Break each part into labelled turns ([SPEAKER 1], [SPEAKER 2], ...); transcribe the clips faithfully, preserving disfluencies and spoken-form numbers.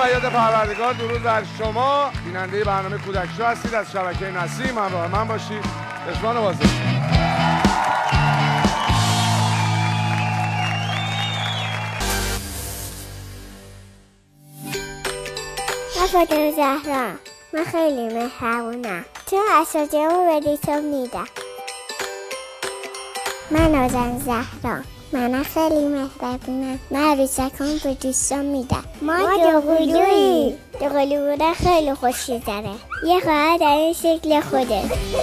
[SPEAKER 1] فریاد پروردگار. درود بر شما بیننده برنامه کودک شو هستید از شبکه نسیم. همراه من باشید. رشوان واضح.
[SPEAKER 2] من فاطمه زهرا، من خیلی مهربونم چون اساتیدمو به دیتم میدم. من نازن زهرا، من خیلی مهربونم، من عروسکم به دوستان میدم. ما دوقلویی، دوقلو بودن خیلی خوشی داره. یه خواهر در این شکل خوده.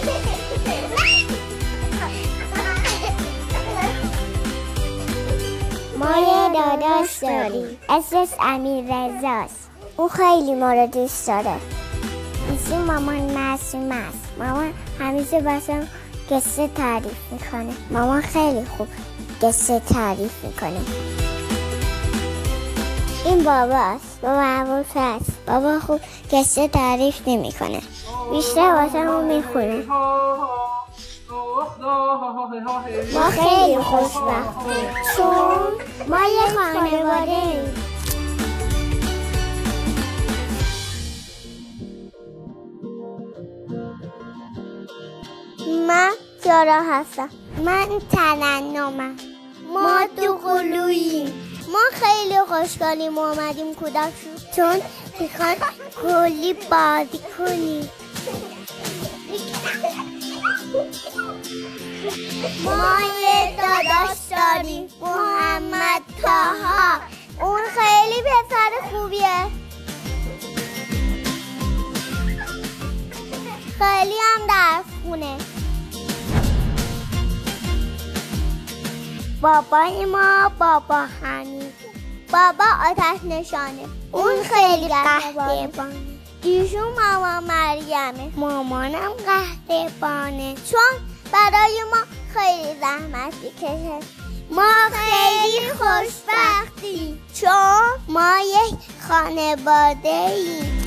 [SPEAKER 2] ما یه داداش داریم، اسمش امیررضاست. اون خیلی ما رو دوست داره. ایشون مامان معصوم است. مامان همیشه واسم قصه تعریف میکنه. مامان خیلی خوب قصه تعریف میکنه. این باباست، بابا ابوالفضل. بابا خوب قصه تعریف نمیکنه، بیشتر واسمون میخونه. ما خیلی خوشبختیم چون ما یه خانواده ایم. من یارا هستم. من ترنمم. ما دوقلوییم. ما خیلی خوشحالیم اومدیم کودک شو چون میخوان کلی بازی کنیم. ما یه داداش داریم، محمد طاها. اون خیلی پسر خوبیه، خیلی هم درس خونه. بابای ما بابا حمید، بابا آتش نشانه. اون خیلی قهربانه. ایشون مامان مریمه، مامانم قهربانه چون برای ما خیلی زحمت میکشه. ما خیلی خوشبختیم چون ما یک خانواده ایم.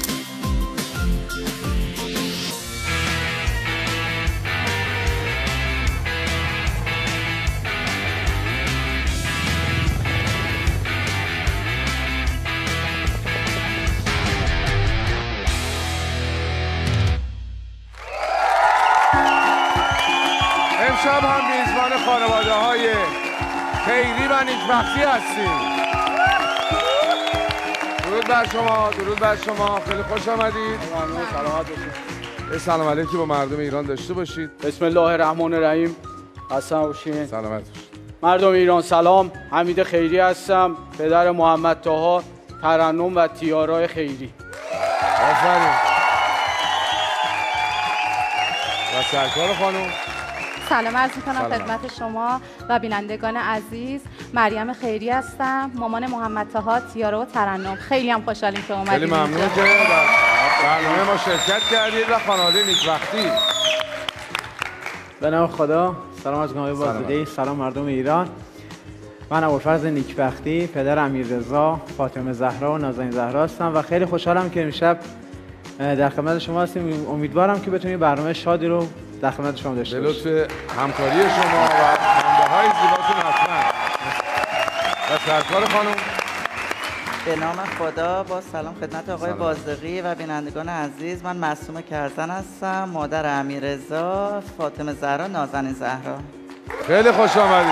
[SPEAKER 1] امشب هم میزبان خانواده های خیری و نیکبختی هستیم. درود بر شما، درود بر شما. خیلی خوش آمدید.
[SPEAKER 3] سلامت باشید.
[SPEAKER 1] سلام علیکی با مردم ایران داشته باشید.
[SPEAKER 3] بسم الله الرحمن الرحیم. حسن باشین.
[SPEAKER 1] سلامت باشید.
[SPEAKER 3] مردم ایران سلام. حمید خیری هستم، پدر محمد طاها، ترنم و تیارای خیری.
[SPEAKER 1] آفرین. و سرکار خانم.
[SPEAKER 4] سلام عرض می‌کنم خدمت شما و بینندگان عزیز. مریم خیری هستم، مامان محمد طاها، تیارا و ترنم. خیلی هم خوشحالیم که اومدید.
[SPEAKER 1] خیلی ممنون که در برنامه ما شرکت کردید و خانواده نیکبختی.
[SPEAKER 5] به نام خدا. سلام از گناه بازده. سلام مردم ایران. من ابوالفضل نیکبختی، پدر امیررضا، فاطمه زهرا و نازنین زهرا هستم و خیلی خوشحالم که امشب در خدمت شما هستیم. امیدوارم که بتونید برنامه شادی رو در خدمت شما داشته باشیم.
[SPEAKER 1] به لطف همکاری شما و خنده‌های زیباتون حتما. و سرکار خانم.
[SPEAKER 6] به نام خدا. با سلام خدمت آقای بازدقی و بینندگان عزیز. من معصومه کرزن هستم، مادر امیررضا، فاطمه زهرا، نازنین زهرا.
[SPEAKER 1] خیلی خوش آمدید.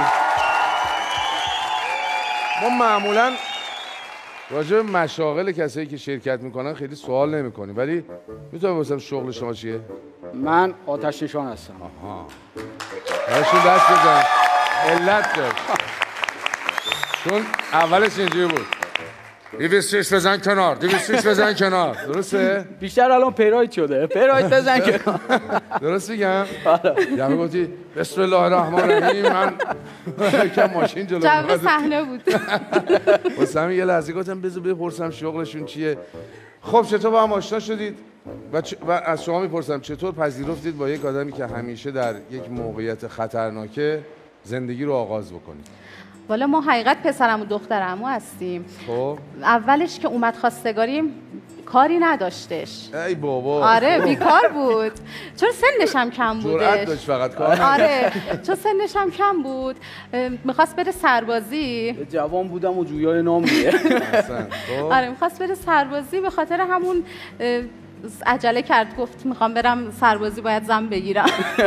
[SPEAKER 1] ما معمولاً راجع به مشاغل کسایی که شرکت میکنن خیلی سوال نمیکنیم، ولی میتونم بپرسم شغل شما چیه؟
[SPEAKER 3] من آتش نشان هستم.
[SPEAKER 1] آها. براشون دست بزن. علت داشت. چون اولش اینجوری بود. دویست بزن کنار، دویست بزن کنار. درسته؟
[SPEAKER 3] بیشتر الان پیراید شده. پیراید بزن کنار.
[SPEAKER 1] درست میگم؟ یعنی گفتی بسم الله الرحمن الرحیم. من یکم ماشین جلو
[SPEAKER 4] جواب صحنه بود.
[SPEAKER 1] واسه یه لحظه گفتم بذار بپرسم شغلشون چیه. خب چطور با هم آشنا شدید؟ و, چ... و از شما میپرسم چطور پذیرفتید با یک آدمی که همیشه در یک موقعیت خطرناکه زندگی رو آغاز بکنید؟
[SPEAKER 4] والا ما حقیقت پسرم و دخترمو هستیم.
[SPEAKER 1] خب
[SPEAKER 4] اولش که اومد خواستگاریم کاری نداشتش.
[SPEAKER 1] ای بابا.
[SPEAKER 4] آره بیکار بود چون سنش هم کم بودش.
[SPEAKER 1] جرأت داشت فقط کار.
[SPEAKER 4] آره چون سنش هم کم بود میخواست بره سربازی.
[SPEAKER 3] جوان بودم و جویای نام میه.
[SPEAKER 4] آره میخواست بره سربازی به خاطر همون عجله کرد گفت میخوام برم سربازی باید زن بگیرم.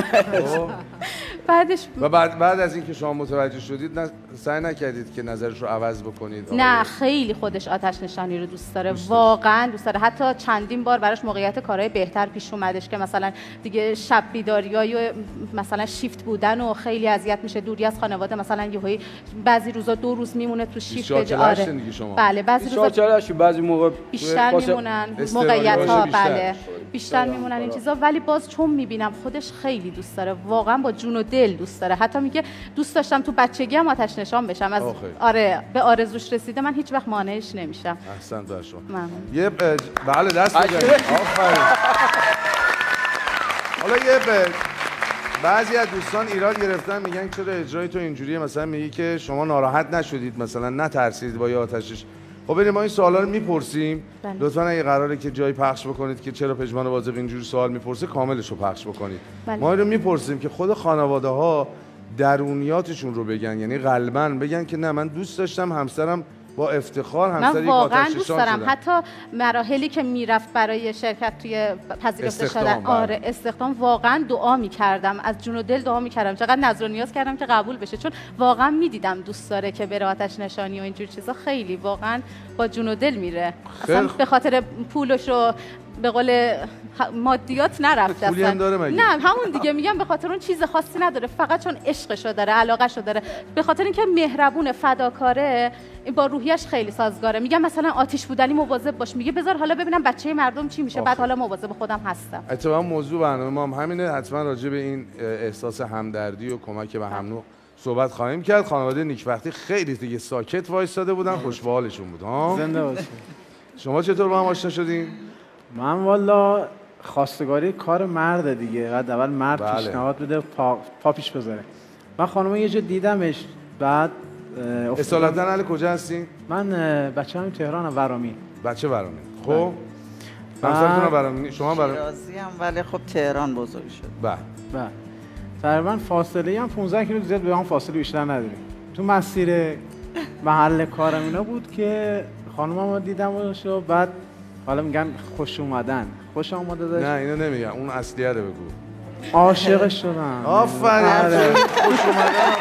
[SPEAKER 4] بعدش
[SPEAKER 1] و بعد بعد از اینکه شما متوجه شدید نه سعی نکردید که نظرش رو عوض بکنید؟
[SPEAKER 4] نه خیلی خودش آتش نشانی رو دوست داره، واقعا دوست داره. حتی چندین بار براش موقعیت کارهای بهتر پیش اومدش که مثلا دیگه شب بیداریای و مثلا شیفت بودن و خیلی اذیت میشه دوری از خانواده، مثلا یهویی بعضی روزا دو روز میمونه تو شیفت.
[SPEAKER 1] آره
[SPEAKER 4] بله بعضی روزا
[SPEAKER 3] بعضی موقع
[SPEAKER 4] بیشتر میمونن موقعیت‌ها، بله بیشتر میمونن این چیزا، ولی باز چون میبینم خودش خیلی دوست داره، واقعا با جون و دل دوست داره. حتی میگه دوست داشتم تو بچگی هم آتش نشان بشم، از آره به آرزوش رسیده، من هیچ وقت مانعش نمیشم.
[SPEAKER 1] احسنت بر شما.
[SPEAKER 4] ممنون.
[SPEAKER 1] یه بله دست بزنید. آفرین. حالا یه بعضی از دوستان ایراد گرفتن میگن چرا اجرای تو اینجوریه، مثلا میگی که شما ناراحت نشدید، مثلا نترسید با یه آتشش. خب بریم ما این سوالا رو میپرسیم. لطفاً اگه قراره که جایی پخش بکنید که چرا پژمان بازیقی اینجوری سوال میپرسه کاملش رو پخش بکنید. بله. ما رو میپرسیم که خود خانواده ها درونیاتشون رو بگن، یعنی قلباً بگن که نه من دوست داشتم همسرم با افتخار همسر یک
[SPEAKER 4] واقعا دوست دارم. حتی مراحلی که میرفت برای شرکت توی پذیرفته شدن، آره استخدام، واقعا دعا میکردم، از جون و دل دعا میکردم، چقدر نذر و نیاز کردم که قبول بشه، چون واقعا میدیدم دوست داره که بره آتش نشانی و اینجور چیزا، خیلی واقعا با جون و دل میره، اصلا به خاطر پولش و به قول مادیات نرفته
[SPEAKER 1] اصلا. هم داره مگه؟
[SPEAKER 4] نه همون دیگه میگم، به خاطر اون چیز خاصی نداره، فقط چون عشقشو داره، علاقه‌شو داره، به خاطر اینکه مهربون، فداکاره، با روحیش خیلی سازگاره. میگم مثلا آتش بودنی مواظب باش، میگه بذار حالا ببینم بچه مردم چی میشه، بعد حالا مواظب خودم هستم.
[SPEAKER 1] اتفاقا موضوع برنامه ما هم همینه، حتما راجع به این احساس همدردی و کمک به هم نوع صحبت خواهیم کرد. خانواده نیکبختی خیلی دیگه ساکت وایساده بودن، خوش به حالشون بود ها.
[SPEAKER 5] زنده باشید.
[SPEAKER 1] شما چطور با هم آشنا شدین؟
[SPEAKER 5] من والا خواستگاری کار مرد دیگه، بعد اول مرد
[SPEAKER 1] بله.
[SPEAKER 5] پیشنهاد بده پا, پا پیش بذاره. من خانم یه جا دیدمش، بعد
[SPEAKER 1] اصالتا اهل کجا هستین؟
[SPEAKER 5] من بچه همین تهرانم، ورامین.
[SPEAKER 1] بچه ورامین. خب همسرتون ورامین، شما ورامین؟
[SPEAKER 6] شیرازی هم ولی خب تهران بزرگ شد.
[SPEAKER 1] بله.
[SPEAKER 5] بله. تقریبا فاصله هم پانزده کیلومتر، زیاد به هم فاصله بیشتر نداریم. تو مسیر محل کارم اینا بود که خانمم رو دیدم و بعد حالا میگن خوش اومدن، خوش آمده داشت.
[SPEAKER 1] نه اینو نمیگن، اون اصلیه رو بگو.
[SPEAKER 5] عاشقش شدم.
[SPEAKER 1] آفرین. خوش اومدن.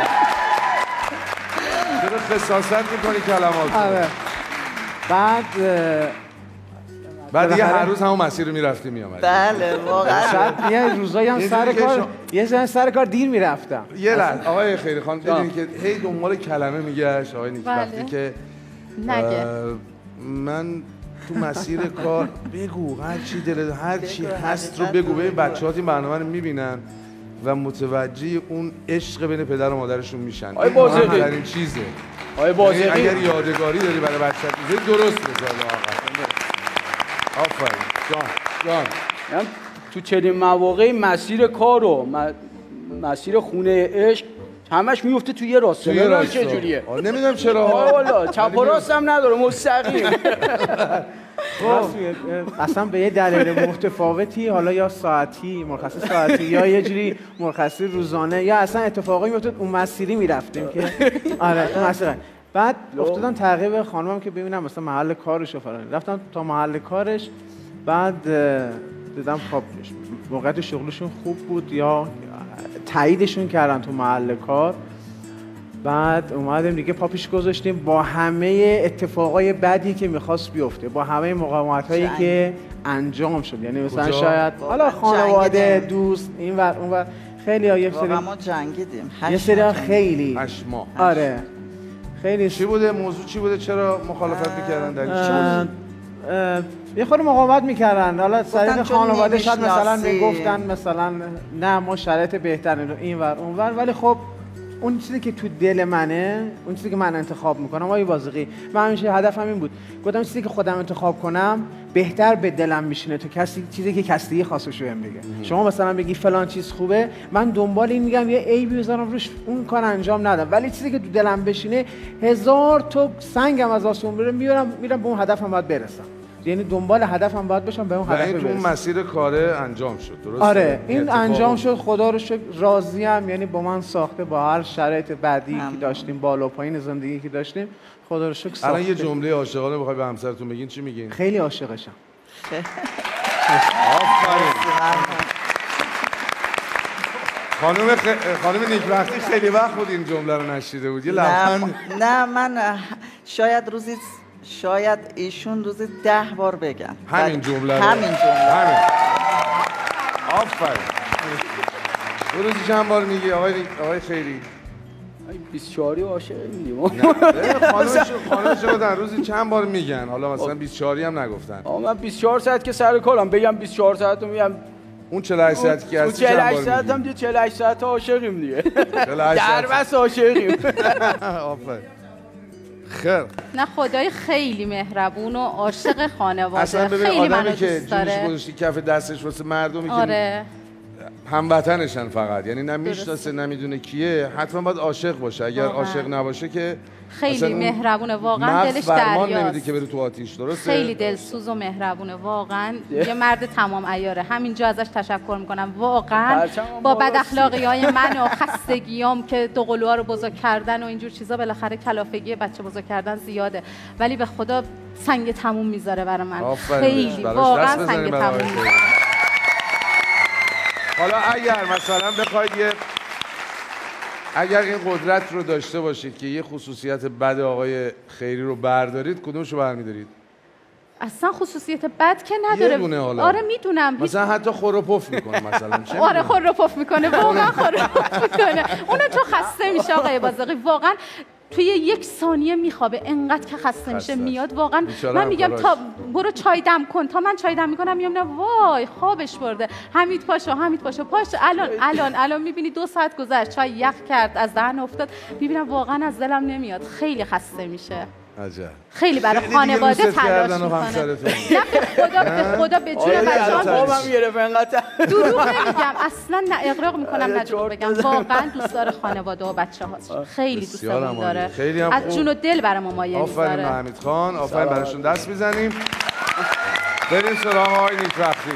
[SPEAKER 1] چرا خصاصت میکنی کلمات؟
[SPEAKER 5] آره. بعد
[SPEAKER 1] بعد دیگه هر روز همون مسیر رو میرفتی میامدی.
[SPEAKER 6] بله واقعا.
[SPEAKER 5] یه روزایی هم سر کار یه زن سر کار دیر میرفتم.
[SPEAKER 1] یه لحظه آقای خیری خان ببینید که هی دنبال کلمه میگشت آقای نیکبختی که
[SPEAKER 4] نگه
[SPEAKER 1] من تو مسیر کار بگو هر چی دلت هر چی هست رو بگو. ببین بچه‌ها این برنامه رو میبینن و متوجه اون عشق بین پدر و مادرشون میشن.
[SPEAKER 3] آقای بازیقی
[SPEAKER 1] این چیزه.
[SPEAKER 3] آقای بازیقی
[SPEAKER 1] اگر یادگاری داری برای بچه‌ت میذاری درست بذار آقا. آفرین. جان جان
[SPEAKER 3] تو چنین مواقعی مسیر کار و مسیر خونه عشق همش میفته توی یه راسته.
[SPEAKER 1] نمیدونم
[SPEAKER 3] چجوریه.
[SPEAKER 1] نمیدونم چرا.
[SPEAKER 3] والا چپ و راست هم نداره، مستقیم.
[SPEAKER 5] اصلا به یه دلیل متفاوتی، حالا یا ساعتی مرخصی ساعتی یا یه جوری مرخصی روزانه، یا اصلا اتفاقی میافتاد اون مسیری میرفتیم که آره اون مسیر. بعد افتادم تعقیب خانمم که ببینم مثلا محل کارش رو فرار. رفتم تا محل کارش، بعد دیدم خب موقعیت شغلشون خوب بود یا تاییدشون کردن تو محل کار. بعد اومدیم دیگه پا پیش گذاشتیم با همه اتفاقای بدی که میخواست بیفته، با همه مقاومت‌هایی که انجام شد، یعنی مثلا شاید حالا خانواده، دوست، این ور اون ور، خیلی ها یه سری
[SPEAKER 6] ما جنگیدیم
[SPEAKER 5] یه سری خیلی
[SPEAKER 1] هشت ماه.
[SPEAKER 5] آره خیلی.
[SPEAKER 1] چی بوده موضوع؟ چی بوده؟ چرا مخالفت میکردن؟ دلیل
[SPEAKER 5] یه خود مقاومت میکردن. حالا سریع خانواده شاید مثلا میگفتن مثلا نه ما شرایط بهتر این ور اون ور، ولی خب اون چیزی که تو دل منه، اون چیزی که من انتخاب میکنم، آقای بازیقی، من همیشه هدفم این بود، گفتم چیزی که خودم انتخاب کنم بهتر به دلم میشینه تو کسی چیزی که کسی خاصش بهم بگه. شما مثلا بگی فلان چیز خوبه، من دنبال این میگم یه عیبی بذارم روش، اون کار انجام ندم، ولی چیزی که تو دلم بشینه هزار تا سنگم از آسمون بره میارم میرم به اون هدفم باید برسم. یعنی دنبال هدفم باید باشم به اون
[SPEAKER 1] و
[SPEAKER 5] هدف
[SPEAKER 1] این تو اون
[SPEAKER 5] برسم.
[SPEAKER 1] مسیر کاره انجام شد درسته؟
[SPEAKER 5] آره این
[SPEAKER 1] اتفاق
[SPEAKER 5] انجام
[SPEAKER 1] افتاد.
[SPEAKER 5] شد، خدا رو شکر راضیم. یعنی با من ساخته، با هر شرایط بعدی که
[SPEAKER 6] ممنون.
[SPEAKER 5] داشتیم، بالا و پایین زندگی که داشتیم، خدا رو شکر
[SPEAKER 1] الان یه
[SPEAKER 5] ساخته.
[SPEAKER 1] جمله عاشقانه بخوای به همسرتون بگین چی میگین؟
[SPEAKER 5] خیلی عاشقشم.
[SPEAKER 1] آفرین. خانم خ... خانم نیکبختی خیلی وقت بود این جمله رو نشیده بود. یه
[SPEAKER 6] نه,
[SPEAKER 1] لبخند
[SPEAKER 6] نه من اه، شاید روزی شاید ایشون روزی ده بار بگن
[SPEAKER 1] همین جمله رو.
[SPEAKER 6] همین جمله
[SPEAKER 1] همین. آفرین. دو روزی چند بار میگی آقای آقای خیری؟
[SPEAKER 3] بیست و چهار عاشقیم.
[SPEAKER 1] نه خانم شما خانم شما در روزی چند بار میگن؟ حالا مثلا بیست و چهار هم نگفتن.
[SPEAKER 3] آقا من بیست و چهار ساعت که سر کارم بگم بیست و چهار ساعت رو میگم.
[SPEAKER 1] اون چهل و هشت ساعتی که هستی چند
[SPEAKER 3] چهل و هشت
[SPEAKER 1] بار
[SPEAKER 3] ساعت
[SPEAKER 1] میگی؟
[SPEAKER 3] هم دیگه چهل و هشت ساعت عاشقیم دیگه.
[SPEAKER 1] چهل و هشت
[SPEAKER 3] در
[SPEAKER 1] ساعت.
[SPEAKER 3] بس عاشقیم.
[SPEAKER 1] آفرین. خیر.
[SPEAKER 4] نه خدای خیلی مهربون و عاشق خانواده.
[SPEAKER 1] اصلا ببین
[SPEAKER 4] خیلی منو
[SPEAKER 1] آدمی که
[SPEAKER 4] دوست
[SPEAKER 1] جونش
[SPEAKER 4] داره.
[SPEAKER 1] گذاشتی کف دستش واسه مردمی که
[SPEAKER 4] آره
[SPEAKER 1] هموطنشن فقط، یعنی نه میشناسه نه میدونه کیه، حتما باید عاشق باشه. اگر
[SPEAKER 4] واقعا.
[SPEAKER 1] عاشق نباشه که
[SPEAKER 4] خیلی
[SPEAKER 1] اصلا اون
[SPEAKER 4] مهربونه واقعا،
[SPEAKER 1] مغز
[SPEAKER 4] دلش
[SPEAKER 1] فرمان نمیده
[SPEAKER 4] دریاست.
[SPEAKER 1] که بره تو آتیش. درسته؟
[SPEAKER 4] خیلی دلسوز و مهربونه واقعا. یه مرد تمام عیاره. همینجا ازش تشکر میکنم واقعا.
[SPEAKER 3] پرچمم
[SPEAKER 4] با
[SPEAKER 3] بالا
[SPEAKER 4] بد اخلاقی های من و خستگیام که دو قلوها رو بزرگ کردن و اینجور چیزا، بالاخره کلافگی بچه بزرگ کردن زیاده، ولی به خدا سنگ تموم میذاره برای من.
[SPEAKER 1] آفرین.
[SPEAKER 4] خیلی
[SPEAKER 1] براش
[SPEAKER 4] واقعا
[SPEAKER 1] دست بزنیم
[SPEAKER 4] سنگ
[SPEAKER 1] برای آقای
[SPEAKER 4] تموم
[SPEAKER 1] خیری.
[SPEAKER 4] میذاره.
[SPEAKER 1] حالا اگر مثلا بخواید یه اگر این قدرت رو داشته باشید که یه خصوصیت بد آقای خیری رو بردارید، کدومشو برمی‌دارید؟
[SPEAKER 4] اصلا خصوصیت بد که نداره.
[SPEAKER 1] یه دونه حالا.
[SPEAKER 4] آره میدونم.
[SPEAKER 1] مثلا حتی خور و پف میکنه مثلا. چه
[SPEAKER 4] آره
[SPEAKER 1] می‌دونم؟
[SPEAKER 4] خور رو پف میکنه واقعا خور رو پف میکنه. اونو تو خسته میشه آقای بازقی واقعا. توی یک ثانیه میخوابه، انقدر که خسته میشه میاد واقعا.
[SPEAKER 1] بیچاره
[SPEAKER 4] من میگم
[SPEAKER 1] همکاراش.
[SPEAKER 4] تا برو چای دم کن، تا من چای دم میکنم میگم نه وای خوابش برده. حمید پاشو حمید پاشو پاشو الان الان الان میبینی دو ساعت گذشت، چای یخ کرد از دهن افتاد، میبینم واقعا از دلم نمیاد. خیلی خسته میشه.
[SPEAKER 1] عجب.
[SPEAKER 4] خیلی برای
[SPEAKER 1] خیلی دیگه
[SPEAKER 4] خانواده
[SPEAKER 1] دوست
[SPEAKER 4] تلاش
[SPEAKER 1] کردن و
[SPEAKER 4] میکنه.
[SPEAKER 1] همسرتون.
[SPEAKER 4] نه به خدا به خدا به جون
[SPEAKER 3] آره
[SPEAKER 4] بچه‌ها
[SPEAKER 3] خوابم گرفت انقدر.
[SPEAKER 4] دروغ نمیگم اصلا، نه اقراق میکنم
[SPEAKER 3] آره،
[SPEAKER 4] نه دروغ
[SPEAKER 3] چرت
[SPEAKER 4] بگم.
[SPEAKER 3] بزن.
[SPEAKER 4] واقعا دوست داره خانواده و بچه هاست. خیلی
[SPEAKER 1] بسیار
[SPEAKER 4] دوستمون
[SPEAKER 1] عالی.
[SPEAKER 4] داره.
[SPEAKER 1] خیلی هم
[SPEAKER 4] از
[SPEAKER 1] خوب.
[SPEAKER 4] جون و دل برای ما مایه
[SPEAKER 1] آفرین
[SPEAKER 4] میذاره.
[SPEAKER 1] حمید خان، آفرین براشون دست میزنیم. بریم سراغ آقای نیکبختی.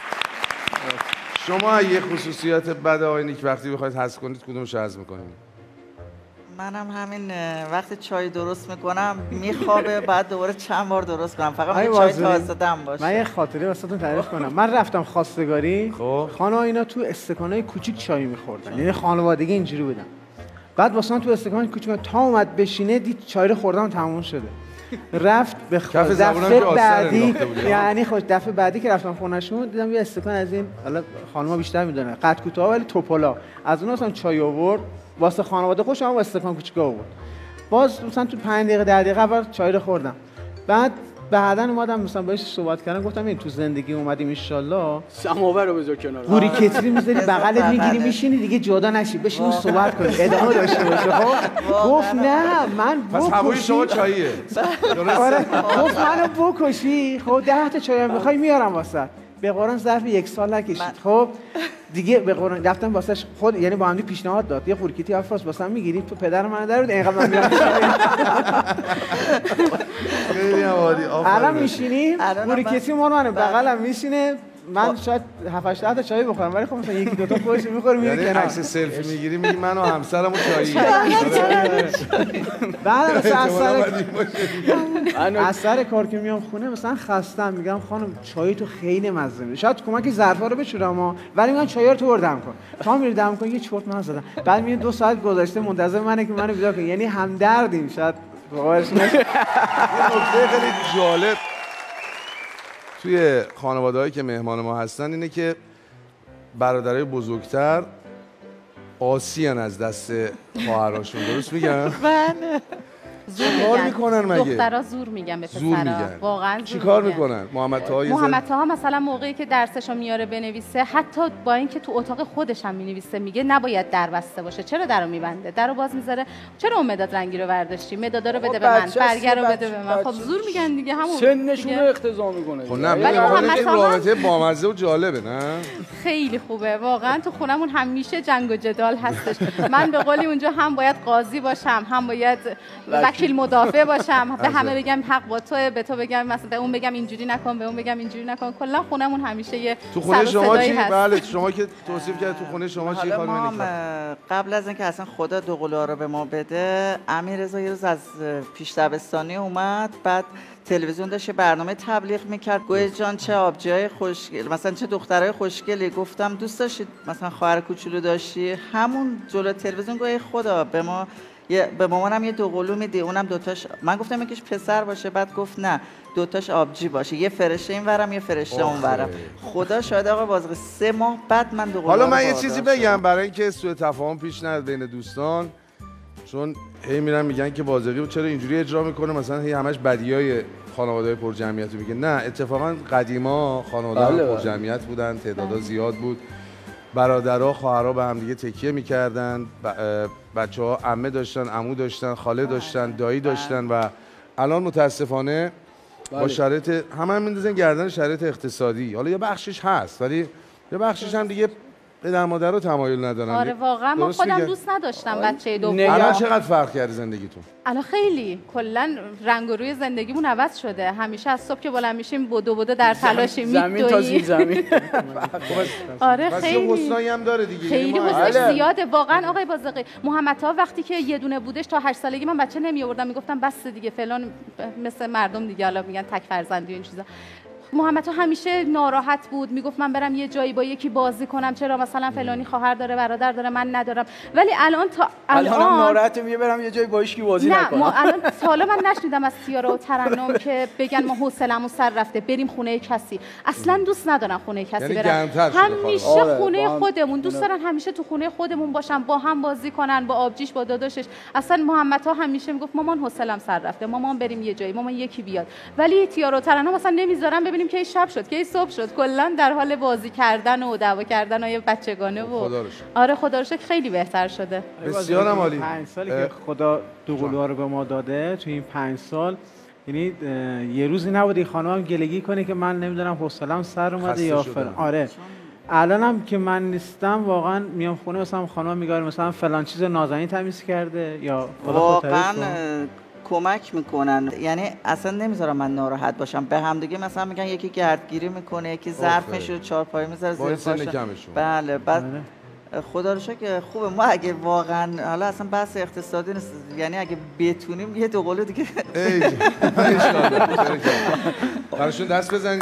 [SPEAKER 1] شما یه خصوصیات بد آقای نیکبختی بخواید حذف کنید، کدومش رو حذف میکنید؟
[SPEAKER 6] منم همین اه، وقتی چای درست میکنم میخوابه، بعد دوباره چند بار درست کنم، فقط
[SPEAKER 5] آقای
[SPEAKER 6] اون چای
[SPEAKER 5] وازری،
[SPEAKER 6] تازه دم باشه.
[SPEAKER 5] من یه خاطره واسهتون تعریف کنم. من رفتم خواستگاری،
[SPEAKER 1] خب.
[SPEAKER 5] خانم اینا تو استکانای کوچیک چای می‌خوردن، یعنی خانوادگی اینجوری بودن. بعد واسه من تو استکان کوچیک تا اومد بشینه دید چای رو خوردم تموم شده. رفت به خ...
[SPEAKER 1] کف زبونم
[SPEAKER 5] دفعه
[SPEAKER 1] که آستر
[SPEAKER 5] بعدی
[SPEAKER 1] انداخته بود.
[SPEAKER 5] یعنی خوش دفعه بعدی که رفتم خونه‌شون دیدم یه استکان از این، حالا خانم‌ها بیشتر میدونن، قد کوتاه ولی توپلا، از اون مثلا چای آورد واسه خانواده خوش، هم استکان کوچیک آورد. باز مثلا تو پنج دقیقه ده دقیقه اول چای رو خوردم. بعد بعداً اومدم مثلا باهاش صحبت کردم، گفتم این تو زندگی اومدیم ان شاءالله
[SPEAKER 3] سماور رو بذار کنار.
[SPEAKER 5] گوری کتری میذاری بغلت میگیری
[SPEAKER 6] بغله.
[SPEAKER 5] میشینی دیگه جدا نشی، بشین صحبت کنیم ادامه داشته باشه. خب گفت نه من
[SPEAKER 1] پس هوای
[SPEAKER 5] بکشی.
[SPEAKER 1] شما چاییه.
[SPEAKER 5] آره گفت منو بکشی، خب ده تا چای هم بخوای میارم واسه. به قرآن ظرف یک سال نکشید. خب دیگه به قرآن رفتم واسش خود، یعنی با هم پیشنهاد داد یه قورکیتی افراس واسم میگیری تو پدر من در بود اینقدر من میرم.
[SPEAKER 1] خیلی عالی.
[SPEAKER 5] الان
[SPEAKER 1] آفرین.
[SPEAKER 5] میشینیم
[SPEAKER 6] الان
[SPEAKER 5] قورکیتی ما رو بغلم میشینه، من شاید هفت هشت تا چای بخورم ولی خب مثلا یکی دو تا خودش میخوره میره
[SPEAKER 1] یعنی
[SPEAKER 5] کنار.
[SPEAKER 1] عکس سلفی میگیری میگی من و همسرم و چایی.
[SPEAKER 5] بعد مثلا از سر
[SPEAKER 3] من
[SPEAKER 5] از سر کار که میام خونه مثلا خستم، میگم خانم چای تو خیلی مزه میده، شاید کمک ظرفا رو بچورم ها، ولی میگم چای رو تو بردم کن. تا میری دم کن یه چرت من زدم، بعد میگه دو ساعت گذشته منتظر منه که منو بیدار کنه، یعنی همدردیم. شاید باورش نشه.
[SPEAKER 1] یه نکته خیلی جالب توی خانواده‌هایی که مهمان ما هستن اینه که برادرای بزرگتر آسیان از دست خواهراشون. درست میگم؟
[SPEAKER 6] بله.
[SPEAKER 4] زور
[SPEAKER 1] کار
[SPEAKER 4] میگن.
[SPEAKER 1] میکنن مگه؟
[SPEAKER 4] دخترا زور میگن به پسرا.
[SPEAKER 1] زور میگن.
[SPEAKER 4] واقعا
[SPEAKER 1] چی
[SPEAKER 4] زور
[SPEAKER 1] کار
[SPEAKER 4] میگن.
[SPEAKER 1] میکنن؟ محمد طاها یه
[SPEAKER 4] محمد
[SPEAKER 1] ذره-
[SPEAKER 4] طاها مثلا موقعی که درسشو میاره بنویسه، حتی با اینکه تو اتاق خودش هم مینویسه، میگه نباید در بسته باشه. چرا درو میبنده؟ درو باز میذاره. چرا اون مداد رنگی رو برداشتی؟ مدادا رو بده به من،
[SPEAKER 3] بچه‌ست
[SPEAKER 4] برگر رو
[SPEAKER 3] که
[SPEAKER 4] بده به من.
[SPEAKER 3] بچه-
[SPEAKER 4] خب زور میگن دیگه، همون
[SPEAKER 3] سنشون
[SPEAKER 4] دیگه.
[SPEAKER 3] رو اقتضا میکنه.
[SPEAKER 1] خب نه
[SPEAKER 4] ولی
[SPEAKER 1] میگم
[SPEAKER 4] محمد
[SPEAKER 1] این
[SPEAKER 4] طاها-
[SPEAKER 1] رابطه بامزه و جالبه نه؟
[SPEAKER 4] خیلی خوبه واقعا. تو خونمون همیشه جنگ و جدال هستش. من به قولی اونجا هم باید قاضی باشم، هم باید وکیل وکیل مدافع باشم، به همه بگم حق با توه، به تو بگم مثلا به اون بگم اینجوری نکن، به اون بگم اینجوری نکن. کلا خونمون همیشه یه
[SPEAKER 1] تو خونه شما چی؟
[SPEAKER 4] هست.
[SPEAKER 1] بله شما که توصیف کرد تو خونه شما چی
[SPEAKER 6] حالا
[SPEAKER 1] خانم
[SPEAKER 6] ما
[SPEAKER 1] نیکبخت؟
[SPEAKER 6] قبل از اینکه اصلا خدا دوقلوها رو به ما بده، امیررضا یه روز از پیش دبستانی اومد، بعد تلویزیون داشت برنامه تبلیغ میکرد. گوی جان چه آبجیای خوشگل، مثلا چه دخترای خوشگلی. گفتم دوست داشتید مثلا خواهر کوچولو داشتی؟ همون جلو تلویزیون گوی خدا به ما یه به مامانم یه دوقلو میدی، اونم دوتاش. من گفتم یکیش پسر باشه، بعد گفت نه دوتاش آبجی باشه، یه فرشته این ورم یه فرشته اون ورم. خدا شاید آقا بازغ سه ماه بعد من دوقلو.
[SPEAKER 1] حالا من یه چیزی بگم برای اینکه سوء تفاهم پیش نیاد بین دوستان، چون هی میرن میگن که بازغی چرا اینجوری اجرا میکنه، مثلا هی همش بدیای خانواده‌های پر جمعیت رو میگه. نه اتفاقا قدیما خانواده‌ها پر جمعیت بودن، تعدادها زیاد بود، برادرها خواهرها به هم دیگه تکیه میکردن، بچه‌ها عمه داشتن، عمو داشتن، خاله داشتن، دایی داشتن و الان متاسفانه با شرایط همه هم میندازن گردن شرایط اقتصادی. حالا یه بخشش هست ولی یه بخشش هم دیگه پدر مادر رو تمایل ندارن.
[SPEAKER 4] آره واقعا من خودم
[SPEAKER 1] میگه؟
[SPEAKER 4] دوست نداشتم بچه دوم.
[SPEAKER 1] الان چقدر فرق کرد زندگیتون؟
[SPEAKER 4] الان خیلی کلا رنگ و روی زندگیمون عوض شده. همیشه از صبح که بلند میشیم بدو بدو در تلاشیم
[SPEAKER 3] زمین تا زیر زمین.
[SPEAKER 4] آره
[SPEAKER 1] خیلی
[SPEAKER 4] خیلی
[SPEAKER 1] حسنایی هم داره دیگه.
[SPEAKER 4] خیلی حسنش زیاده واقعا. آقای بازغی محمد طاها وقتی که یه دونه بودش تا هشت سالگی من بچه نمی آوردم، میگفتم بس دیگه فلان، مثل مردم دیگه حالا میگن تک فرزندی و این چیزا. محمد طاها همیشه ناراحت بود، میگفت من برم یه جایی با یکی بازی کنم، چرا مثلا فلانی خواهر داره برادر داره من ندارم. ولی الان تا الان
[SPEAKER 3] الان ناراحته میگه برم یه جایی با هیچ کی بازی
[SPEAKER 4] نه
[SPEAKER 3] نکنم.
[SPEAKER 4] ما الان حالا من نشنیدم از تیارا و ترنم که بگن ما حوصله‌مون سر رفته بریم خونه کسی. اصلا دوست ندارن خونه کسی
[SPEAKER 1] یعنی
[SPEAKER 4] برن، همیشه
[SPEAKER 3] آره،
[SPEAKER 4] خونه
[SPEAKER 3] هم...
[SPEAKER 4] خودمون دوست دارن، همیشه تو خونه خودمون باشن، با هم بازی کنن، با آبجیش با داداشش. اصلا محمد طاها همیشه میگفت مامان حوصله‌ام سر رفته، مامان بریم یه جایی، مامان یکی بیاد. ولی تیارا و ترنم اصلا نمیذارن ببینیم که شب شد که صبح شد، کلا در حال بازی کردن و دعوا کردن و بچگانه و
[SPEAKER 1] خدا رو شکر.
[SPEAKER 4] آره خدا رو شکر خیلی بهتر شده.
[SPEAKER 1] بسیار عالی.
[SPEAKER 5] پنج سالی که خدا دوقلوها رو به ما داده، تو این پنج سال یعنی یه روزی نبود این خانم گلگی کنه که من نمیدونم حوصله‌ام سر اومده یا فلان. آره الانم که من نیستم واقعا میام خونه مثلا خانم میگه مثلا فلان چیز نازنین تمیز کرده یا
[SPEAKER 6] واقعا کمک میکنن، یعنی اصلا نمیذارم من ناراحت باشم. به هم دیگه مثلا میگن یکی گردگیری میکنه، یکی ظرفش رو چهارپایه میذاره زیر پاش. بله بعد خدا رو شکر خوبه. ما اگه واقعا حالا اصلا بحث اقتصادی نیست، یعنی اگه بتونیم یه دوقلو دیگه
[SPEAKER 1] ای براشون دست بزنید.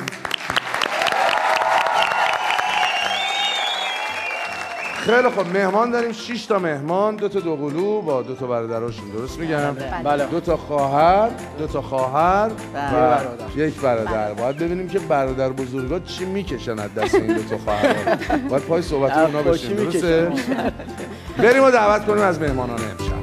[SPEAKER 1] خیلی خب مهمان داریم، شش تا مهمان، دو تا دوقلو با دو تا برادراشون، درست میگم؟
[SPEAKER 3] بله.
[SPEAKER 1] دو تا خواهر، دو تا خواهر
[SPEAKER 6] بله.
[SPEAKER 1] و یک برادر. باید ببینیم که برادر بزرگا چی میکشن از دست این دو تا خواهر. باید پای صحبت اونا بشیم، درسته؟ بریم و دعوت کنیم از مهمانان امشب.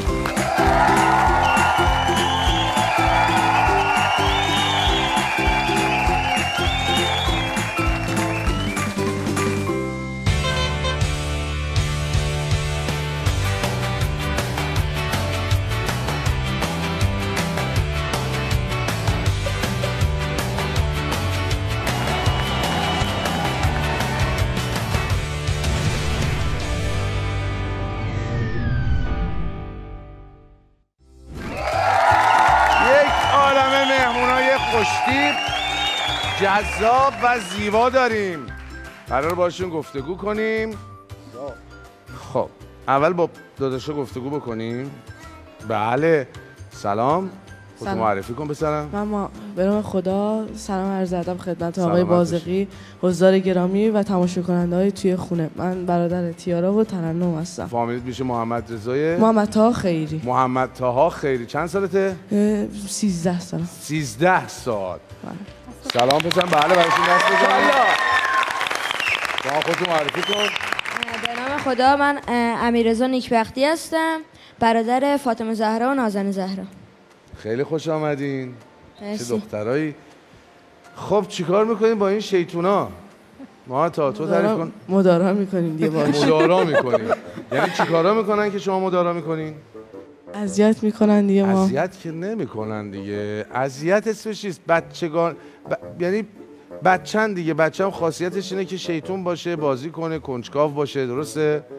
[SPEAKER 1] خوشتیپ جذاب و زیبا داریم، قرار باشون گفتگو کنیم. خب اول با داداشا گفتگو بکنیم. بله سلام، خودت معرفی کن پسرم.
[SPEAKER 7] من ما به نام خدا سلام عرض ادب خدمت آقای بازغی، حضار گرامی و تماشا کننده های توی خونه. من برادر تیارا و ترنم هستم.
[SPEAKER 1] فامیلیت میشه محمد رضای
[SPEAKER 7] محمد طاها خیری.
[SPEAKER 1] محمد طاها خیری. چند سالته؟
[SPEAKER 7] سیزده سال.
[SPEAKER 1] سیزده سال. سلام پسرم. بله براشون دست بزنید. شما خودتون معرفی کن.
[SPEAKER 8] به نام خدا من امیررضا نیکبختی هستم، برادر فاطمه زهرا و نازنین زهرا.
[SPEAKER 1] خیلی خوش آمدین. چه دخترایی. خب چیکار میکنین با این شیطونا؟ ما تا تو تعریف کن.
[SPEAKER 7] مدارا میکنیم دیگه باش.
[SPEAKER 1] مدارا میکنیم. یعنی چیکارا میکنن که شما مدارا میکنین؟
[SPEAKER 7] اذیت میکنن دیگه ما.
[SPEAKER 1] اذیت که نمیکنن دیگه. اذیت اسمش چیست؟ بچگان ب... یعنی بچه‌ن دیگه. بچه‌م خاصیتش اینه که شیطون باشه، بازی کنه، کنجکاو باشه، درسته؟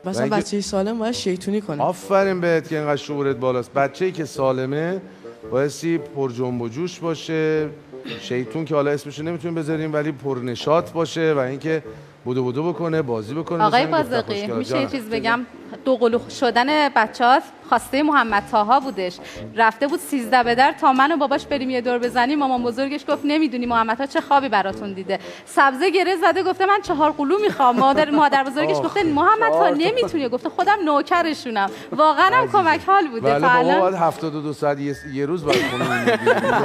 [SPEAKER 7] مثلا بچه سالم باید شیطونی کنه.
[SPEAKER 1] آفرین بهت که اینقدر شعورت بالاست. بچه‌ای که سالمه بایستی پر جنب و جوش باشه، شیطون که حالا اسمشو نمیتونیم بذاریم ولی پر نشاط باشه و اینکه بودو بودو بکنه، بازی بکنه.
[SPEAKER 4] آقای بازقی میشه یه چیز بگم؟ دوقلو شدن بچه‌ها خواسته محمد طاها بودش. رفته بود سیزده به در تا من و باباش بریم یه دور بزنیم. مامان بزرگش گفت نمیدونی محمد طاها چه خوابی براتون دیده. سبزه گره زده گفته من چهار قلو میخوام. مادر مادر بزرگش گفته محمد طاها نمیتونی. گفته خودم نوکرشونم. واقعا هم کمک حال بوده.
[SPEAKER 1] بله بابا بعد هفتاد و دو ساعت یه, یه روز باید خونه.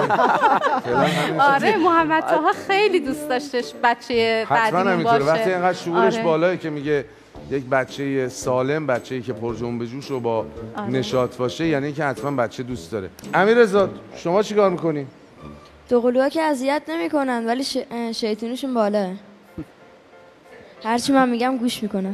[SPEAKER 4] آره محمد طاها خیلی دوست داشتش بچه بعدی باشه.
[SPEAKER 1] وقتی اینقدر شعورش آره. بالاه که میگه یک بچه سالم، بچه‌ای که پر جنب و جوش و با آره. نشاط باشه، یعنی اینکه حتما بچه دوست داره. امیررضا شما چیکار میکنی؟
[SPEAKER 8] دوقلوها که اذیت نمیکنن ولی ش... شیطونیشون بالاه. هرچی من میگم گوش میکنن.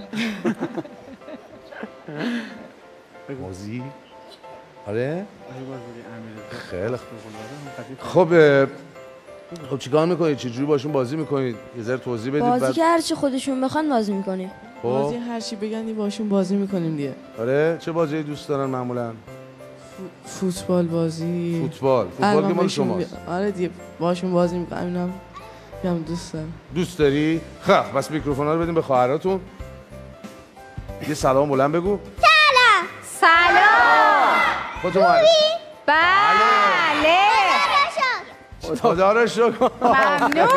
[SPEAKER 1] موزی؟ آره؟ خیلی خوب. خب چیکار میکنید؟ چجوری باشون بازی میکنید؟ یه ذره توضیح بدید.
[SPEAKER 8] بازی بعد... که هرچی خودشون بخوان بازی میکنیم.
[SPEAKER 7] بازی هرچی بگن باشون بازی میکنیم دیگه.
[SPEAKER 1] آره چه بازی دوست دارن معمولا؟
[SPEAKER 7] فوتبال بازی.
[SPEAKER 1] فوتبال فوتبال که مال شماست.
[SPEAKER 7] آره دیگه باشون بازی میکنم. اینم میگم دوست دارم.
[SPEAKER 1] دوست داری؟ خب بس میکروفونا رو بدیم به خواهراتون. یه سلام بلند بگو.
[SPEAKER 2] سلام.
[SPEAKER 4] سلام.
[SPEAKER 1] خودتون معرفی.
[SPEAKER 4] بله.
[SPEAKER 1] خدا رو شکر.
[SPEAKER 4] ممنون.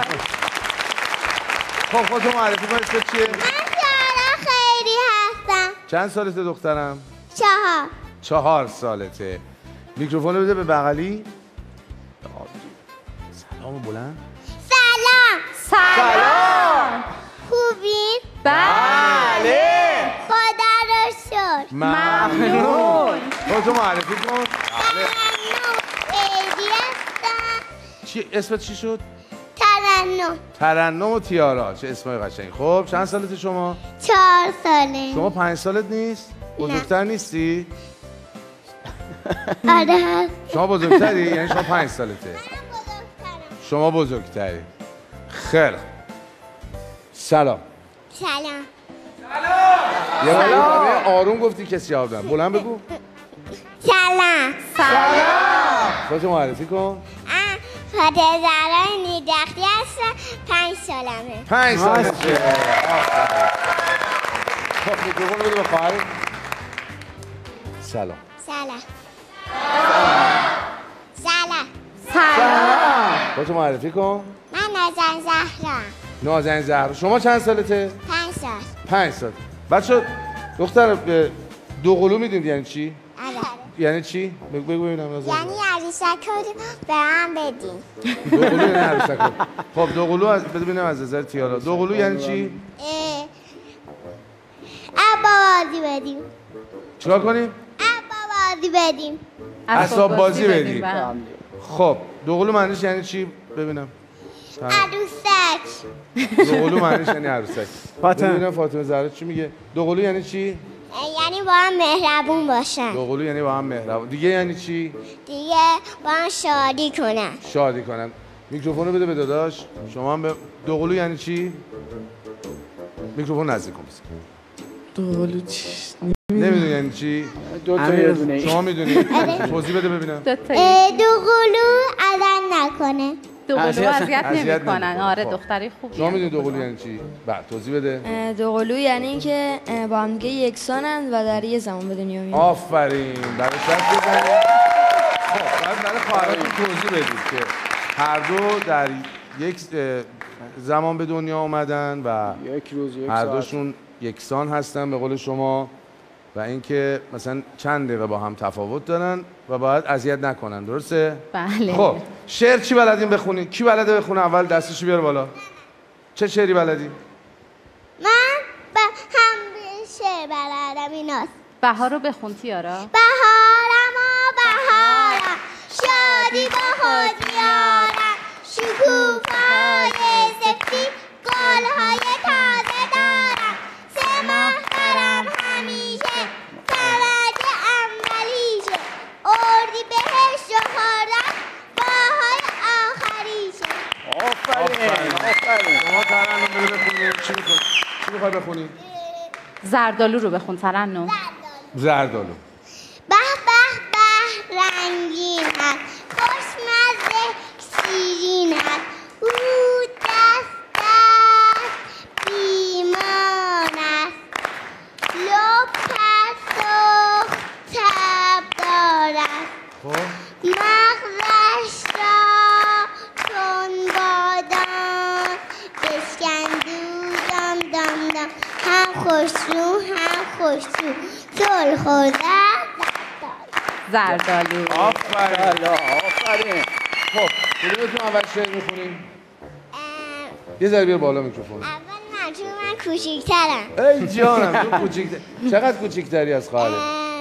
[SPEAKER 1] خب خودتون معرفی کن. اسمت چیه؟
[SPEAKER 2] من سارا خیری هستم.
[SPEAKER 1] چند سالته دخترم؟
[SPEAKER 2] چهار.
[SPEAKER 1] چهار سالته. میکروفون رو بده به بغلی. سلام بلند.
[SPEAKER 2] سلام.
[SPEAKER 4] سلام.
[SPEAKER 2] خوبین؟
[SPEAKER 4] بله.
[SPEAKER 2] خدا رو شکر.
[SPEAKER 4] ممنون.
[SPEAKER 1] خودتون معرفی کن.
[SPEAKER 2] ممنون. خیری هستم.
[SPEAKER 1] چی اسمت چی شد؟
[SPEAKER 2] ترنم.
[SPEAKER 1] ترنم و تیارا. چه اسمای قشنگ. خب چند سالته شما؟
[SPEAKER 2] چهار ساله.
[SPEAKER 1] شما پنج سالت نیست؟ بزرگتر نیستی؟
[SPEAKER 2] آره.
[SPEAKER 1] شما بزرگتری؟ یعنی شما پنج سالته. شما بزرگتری. خیلی. سلام.
[SPEAKER 2] سلام.
[SPEAKER 1] یه بار آروم گفتی کسی آبدن. بلند بگو.
[SPEAKER 2] سلام.
[SPEAKER 4] سلام.
[SPEAKER 1] خودتو معرفی کن.
[SPEAKER 2] فاطمه زهرا نیکبختی هستم. پنج سالمه.
[SPEAKER 1] پنج سالته. خب میکروفون بده به خواهر. سلام.
[SPEAKER 2] سلام. سلام.
[SPEAKER 4] سلام.
[SPEAKER 1] خودتو معرفی کن.
[SPEAKER 2] من نازن زهرا.
[SPEAKER 1] نازن زهرا. شما چند سالته؟
[SPEAKER 2] پنج سال.
[SPEAKER 1] پنج سال. بچه دختر دوقلو میدونید یعنی چی؟
[SPEAKER 2] آره.
[SPEAKER 1] یعنی چی؟ بگو ببینم نازن.
[SPEAKER 2] یعنی عروسک رو به هم بدین.
[SPEAKER 1] دوقلو یعنی عروسک. خب دوقلو از بده ببینم از نظر تیارا. دوقلو یعنی چی؟
[SPEAKER 2] ابا بازی بدیم.
[SPEAKER 1] چیکار کنیم؟
[SPEAKER 2] ابا بازی بدیم.
[SPEAKER 1] اسباب بازی بدیم. خب دوقلو معنیش یعنی چی؟ ببینم.
[SPEAKER 2] عروسک.
[SPEAKER 1] دوقلو معنیش یعنی عروسک. فاطمه ببینم فاطمه زهرا چی میگه؟ دوقلو یعنی چی؟
[SPEAKER 2] یعنی با هم مهربون باشن.
[SPEAKER 1] دوقلو یعنی با هم مهربون. دیگه یعنی چی؟
[SPEAKER 2] دیگه با هم شادی کنن.
[SPEAKER 1] شادی کنن. میکروفون رو بده به داداش. شما هم به دوقلو یعنی چی؟ میکروفون نزدیک کن.
[SPEAKER 7] دوقلو چی؟
[SPEAKER 1] نمیدونی یعنی چی؟
[SPEAKER 3] دو تا یه دونه.
[SPEAKER 1] شما میدونی؟ توضیح بده ببینم.
[SPEAKER 2] دوقلو اذن نکنه.
[SPEAKER 4] دوقلو اذیت نمیکنن. آره دختری خوبیه.
[SPEAKER 1] شما میدونی دوقلو یعنی چی؟ بعد توضیح بده.
[SPEAKER 8] دوقلو یعنی اینکه با هم دیگه یکسانن و در یه زمان به دنیا میان.
[SPEAKER 1] آفرین. برای شخص بزنید. خب بعد برای خواهراتون توضیح بدید که هر دو در یک زمان به دنیا اومدن و
[SPEAKER 3] یک روز یک
[SPEAKER 1] هر دوشون یکسان هستن به قول شما و اینکه مثلا چند دقیقه با هم تفاوت دارن و باید اذیت نکنن. درسته؟
[SPEAKER 4] بله.
[SPEAKER 1] خب شعر چی بلدین بخونی؟ کی بلده بخونه؟ اول دستشو بیار بالا. چه شعری بلدی؟
[SPEAKER 2] من به هم شعر بلدم ایناست.
[SPEAKER 4] بهار رو بخون تیارا.
[SPEAKER 2] بهارم و بهارم شادی با خود میارم شکوفه‌های سفید گل‌های تازه دارم سه ماه دارم همیشه فرج اولیشه اردی بهشت و خورم باهای آخریشه.
[SPEAKER 3] آفرین. آفرین.
[SPEAKER 1] شما ترنم بده بخونی. چی میخوای؟ چی میخوای بخونی؟
[SPEAKER 4] زردالو رو بخون ترنم.
[SPEAKER 1] زردالو.
[SPEAKER 2] به به به رنگین است، خوشمزه شیرین است، او دست دست بیمان است، لب و تب دارد، مغزش را چون بادام بشکندو دام دام دام، هم خوشرو هم خوشرو صلح و
[SPEAKER 4] زردالو.
[SPEAKER 1] آفرین آفرین. خب کدومتون اول شعر میخونیم؟ یه ذره بیار بالا میکروفون.
[SPEAKER 2] اول من چون من کوچیک‌ترم.
[SPEAKER 1] ای جانم تو کوچیک‌تر. چقدر کوچیک‌تری از خواهرت؟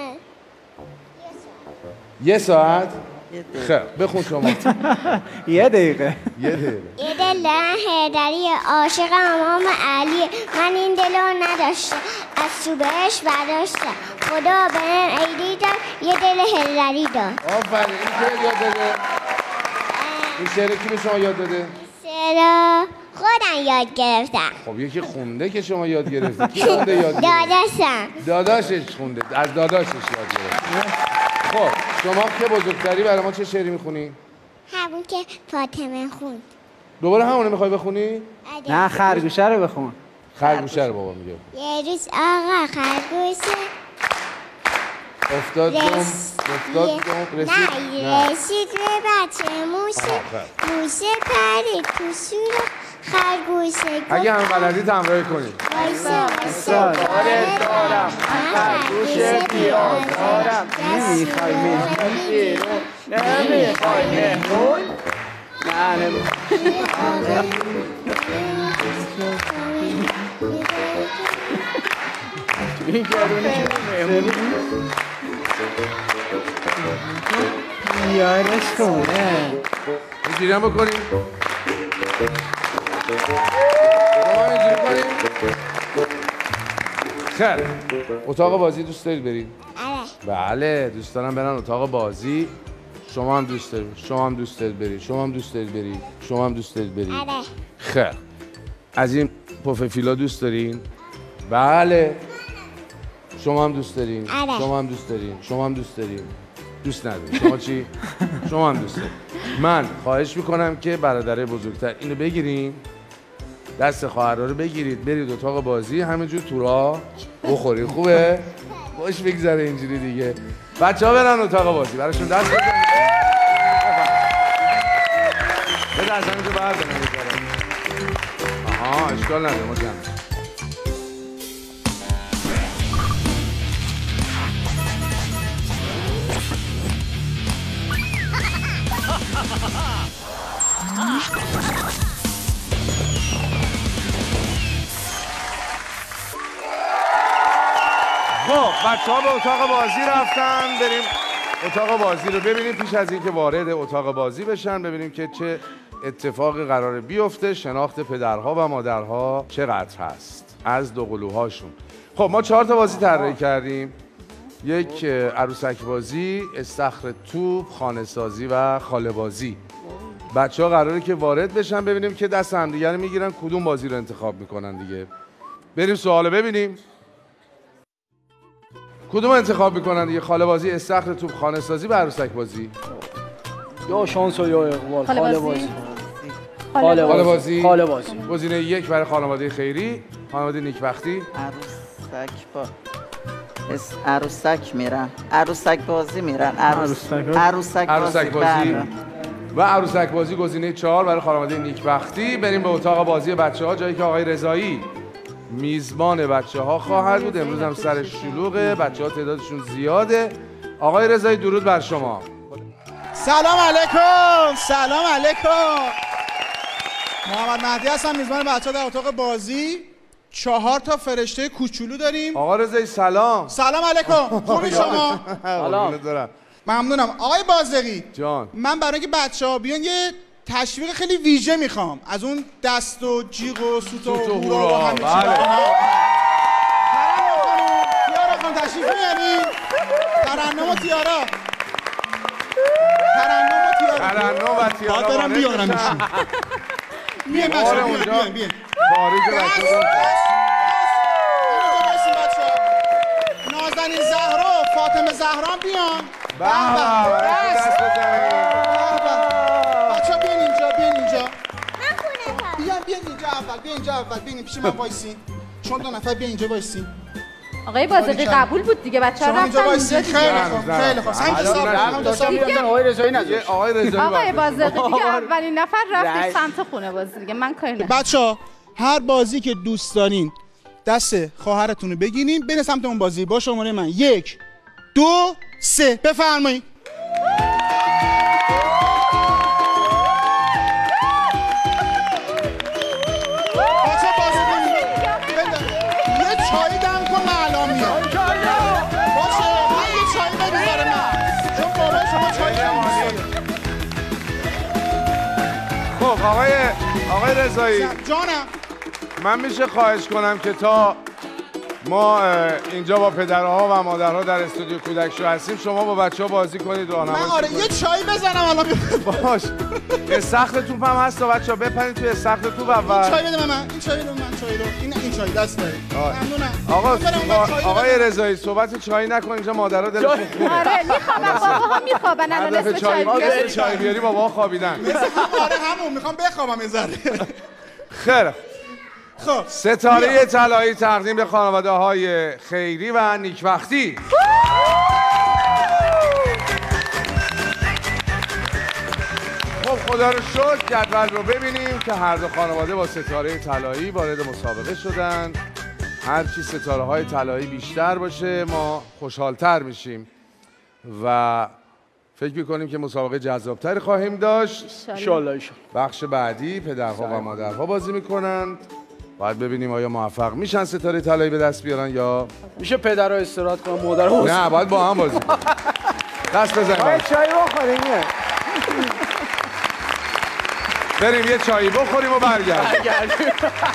[SPEAKER 1] یه ساعت؟ خب بخون شما.
[SPEAKER 5] یه دقیقه.
[SPEAKER 1] یه دقیقه.
[SPEAKER 2] یه دل دارم هردری عاشق امام علی، من این دل رو نداشته از تو بهش برداشته، خدا به من عیدی داد یه دل هردری داد.
[SPEAKER 1] آفرین. این شعر یاد داده؟ این شعر کی به شما یاد داده؟
[SPEAKER 2] چرا خودم یاد گرفتم.
[SPEAKER 1] خب یکی خونده که شما یاد گرفتی. کی خونده یاد گرفتی؟
[SPEAKER 2] داداشم.
[SPEAKER 1] داداشش خونده. از داداشش یاد گرفت. خب شما که بزرگتری برای ما چه شعری میخونی؟
[SPEAKER 2] همون که فاطمه خوند.
[SPEAKER 1] دوباره همونه میخوای بخونی؟
[SPEAKER 5] نه خرگوشه رو بخون.
[SPEAKER 1] خرگوشه رو بابا میگه.
[SPEAKER 2] یه روز آقا خرگوشه
[SPEAKER 1] افتاد دم افتاد دم رسید.
[SPEAKER 2] نه رسید به بچه موشه، موشه پرید تو شور خرگوشه گفت
[SPEAKER 1] اگه هم بلدی تمرین کنید.
[SPEAKER 2] وایسا وایسا
[SPEAKER 5] داره دارم خرگوشه بیازارم، نمیخوای مهمون بیرون، نمیخوای مهمون، نه نمیخوای این گرونی که مهمون یارش کنه
[SPEAKER 1] اینجوری هم بکنیم. شما هم اینجوری کنیم. خیر اتاق بازی دوست دارید برید؟ بله دوست دارم برن اتاق بازی. شما هم دوست دارید شما هم دوست دارید برید شما هم دوست دارید برید شما هم دوست دارید برید. خیر از این پف فیلا دوست دارین؟ بله. شما هم دوست دارین؟ شما هم دوست دارین شما هم دوست دارین دوست ندارین. شما چی؟ شما هم دوست دارین. من خواهش میکنم که برادرای بزرگتر اینو بگیرین، دست خواهرها رو بگیرید برید اتاق بازی همینجور تو راه بخورید. خوبه؟ باش بگذره اینجوری دیگه. بچه ها برن اتاق بازی براشون دست بزنید. بده از همینجور بردارن. آها اشکال نداره ما جمع. خب بچه ها به اتاق بازی رفتن. بریم اتاق بازی رو ببینیم. پیش از اینکه وارد اتاق بازی بشن ببینیم که چه اتفاقی قراره بیفته، شناخت پدرها و مادرها چقدر هست از دوقلوهاشون. خب ما چهار تا بازی طراحی کردیم. یک عروسک بازی، استخر توپ، خانه سازی و خاله بازی. بچه ها قراره که وارد بشن ببینیم که دست همدیگه رو میگیرن کدوم بازی رو انتخاب میکنن دیگه. بریم سوالو ببینیم. کدوم انتخاب میکنن دیگه؟ خاله بازی، استخر توپ، خانه سازی و عروسک بازی.
[SPEAKER 3] یا شانس یا اقبال.
[SPEAKER 4] خاله بازی.
[SPEAKER 3] خاله
[SPEAKER 1] بازی.
[SPEAKER 3] خاله بازی.
[SPEAKER 1] گزینه یک برای خانواده خیری، خانواده نیکبختی.
[SPEAKER 6] عروسک با عروسک میرن، عروسک بازی میرن، عروسک عروسک
[SPEAKER 1] عروسک بازی و عروسک بازی گزینه چهار برای خانواده نیکبختی. بریم به اتاق بازی بچه ها، جایی که آقای رضایی میزبان بچه ها خواهد بود. امروز هم سر شلوغه، بچه ها تعدادشون زیاده. آقای رضایی درود بر شما.
[SPEAKER 9] سلام علیکم. سلام علیکم. محمد مهدی هستم، میزبان بچه ها در اتاق بازی. چهار تا فرشته کوچولو داریم.
[SPEAKER 1] آقا رضایی سلام.
[SPEAKER 9] سلام علیکم. خوبی شما؟
[SPEAKER 1] سلام.
[SPEAKER 9] ممنونم. آقای بازرگی
[SPEAKER 1] جان،
[SPEAKER 9] من برای اینکه بچه ها بیان یه تشویق خیلی ویژه میخوام از اون دست و جیغ و سوت و هورا و همه چیز. ترنم خانم، تیارا خانم تشریف میاری؟ ترنم و تیارا ترنم و تیارا
[SPEAKER 1] ترنم و تیارا
[SPEAKER 9] باید برم بیارم ایشون. بیان بچه ها بیان بیان بیان
[SPEAKER 1] خارج بچه ها.
[SPEAKER 9] نازنین زهرا و فاطمه زهرا بیان.
[SPEAKER 1] به به دست بزنید.
[SPEAKER 9] بچه‌ها بیاین اینجا، بیاین اینجا.
[SPEAKER 2] من خونه تا
[SPEAKER 9] بیاین بیاین اینجا اول، بیاین اینجا اول، بیاین پیش من وایسین. شما دو نفر بیاین اینجا وایسین.
[SPEAKER 4] آقای بازقی قبول بود دیگه، بچه‌ها
[SPEAKER 9] شما اینجا
[SPEAKER 4] رفتن
[SPEAKER 9] وایسین.
[SPEAKER 4] اینجا
[SPEAKER 9] خیلی
[SPEAKER 4] دیگه.
[SPEAKER 9] خوب، خیلی خوب. هم حساب هم
[SPEAKER 3] داشتم
[SPEAKER 9] حساب.
[SPEAKER 3] میگفتن آقای رضایی نذاشت.
[SPEAKER 1] آقای رضایی
[SPEAKER 4] آقای
[SPEAKER 1] باید.
[SPEAKER 4] بازقی دیگه اولین نفر رفتش سمت خونه بازی دیگه، من کاری ندارم.
[SPEAKER 9] بچه‌ها هر بازی که دوست دارین دست خواهرتون رو بگیرین برین سمت اون بازی. با شماره من یک دو سه بفرمایید. بچه بازی کنید. یه چایی دم کن من الان میام. باشه من یه چایی بدید برای من چون بابا شما چایی نمی‌خوره.
[SPEAKER 1] خب آقای آقای رضایی
[SPEAKER 9] جانم
[SPEAKER 1] من میشه خواهش کنم که تا ما اینجا با پدرها و مادرها در استودیو کودک شو هستیم شما با بچه‌ها بازی کنید راهنمایی
[SPEAKER 9] من آره یه چای بزنم الان.
[SPEAKER 1] باش. استخر توپ هم هست تا بچه‌ها بپرید توی استخر توپ اول.
[SPEAKER 9] چای بده من. این چای رو من چای رو. این این چای دست دارید. ممنونم.
[SPEAKER 1] آقا
[SPEAKER 9] آقا
[SPEAKER 1] آقای رضایی صحبت چای نکن اینجا مادرها دلشون خونه.
[SPEAKER 4] آره میخوابن، باباها میخوابن الان اسم چای بیاری.
[SPEAKER 1] چای بیاری باباها خوابیدن.
[SPEAKER 9] مثل هم آره همون میخوام بخوابم یه ذره.
[SPEAKER 1] خیر.
[SPEAKER 9] خب
[SPEAKER 1] ستاره طلایی تقدیم به خانواده های خیری و نیکبختی. خب خدا رو شکر جدول رو ببینیم که هر دو خانواده با ستاره طلایی وارد مسابقه شدن. هرچی ستاره های طلایی بیشتر باشه ما خوشحالتر میشیم و فکر میکنیم که مسابقه جذابتری خواهیم داشت.
[SPEAKER 3] انشالله.
[SPEAKER 1] بخش بعدی پدرها و مادرها بازی میکنند. باید ببینیم آیا موفق میشن ستاره طلایی به دست بیارن یا
[SPEAKER 3] میشه پدرها استراحت کنن مادرها؟
[SPEAKER 1] نه باید با هم بازی کنن. دست بزنیم
[SPEAKER 3] چای بخوریم.
[SPEAKER 1] بریم یه چایی بخوریم و برگردیم.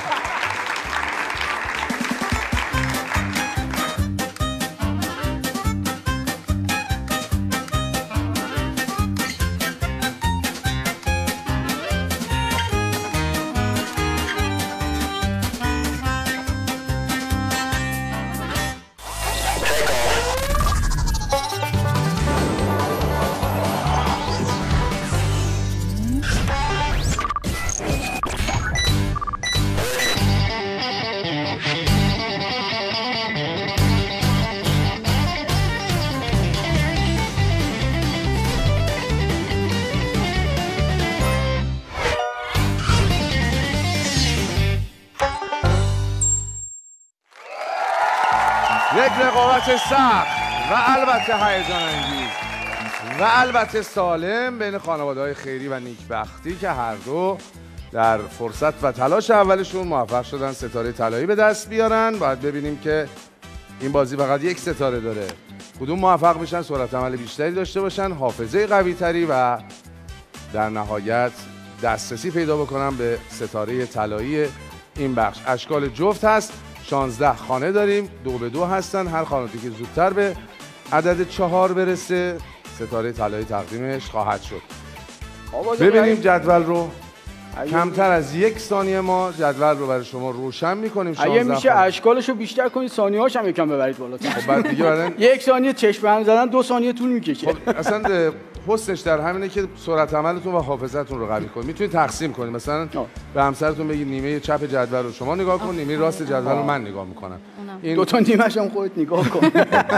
[SPEAKER 1] یک رقابت سخت و البته هیجان انگیز و البته سالم بین خانواده‌های خیری و نیکبختی که هر دو در فرصت و تلاش اولشون موفق شدن ستاره طلایی به دست بیارن. باید ببینیم که این بازی فقط یک ستاره داره. کدوم موفق میشن سرعت عمل بیشتری داشته باشن، حافظه قوی تری و در نهایت دسترسی پیدا بکنن به ستاره طلایی این بخش. اشکال جفت هست. شانزده خانه داریم، دو به دو هستن. هر خانواده که زودتر به عدد چهار برسه ستاره طلایی تقدیمش خواهد شد. ببینیم جدول رو. کمتر از یک ثانیه ما جدول رو برای شما روشن میکنیم.
[SPEAKER 3] اگه میشه اشکالش رو بیشتر کنید ثانیه‌هاش هم یکم ببرید بالاتر.
[SPEAKER 1] خب بعد دیگه بعدن
[SPEAKER 3] یک ثانیه چشم هم زدن دو ثانیه طول میکشه.
[SPEAKER 1] خب اصلا حسنش در همینه که سرعت عملتون و حافظتون رو قوی کنید. میتونید تقسیم کنید. مثلا به همسرتون بگید نیمه چپ جدول رو شما نگاه کن، نیمه راست جدول رو من نگاه میکنم.
[SPEAKER 3] این دو تا نیمه‌ش هم خودت نگاه کن.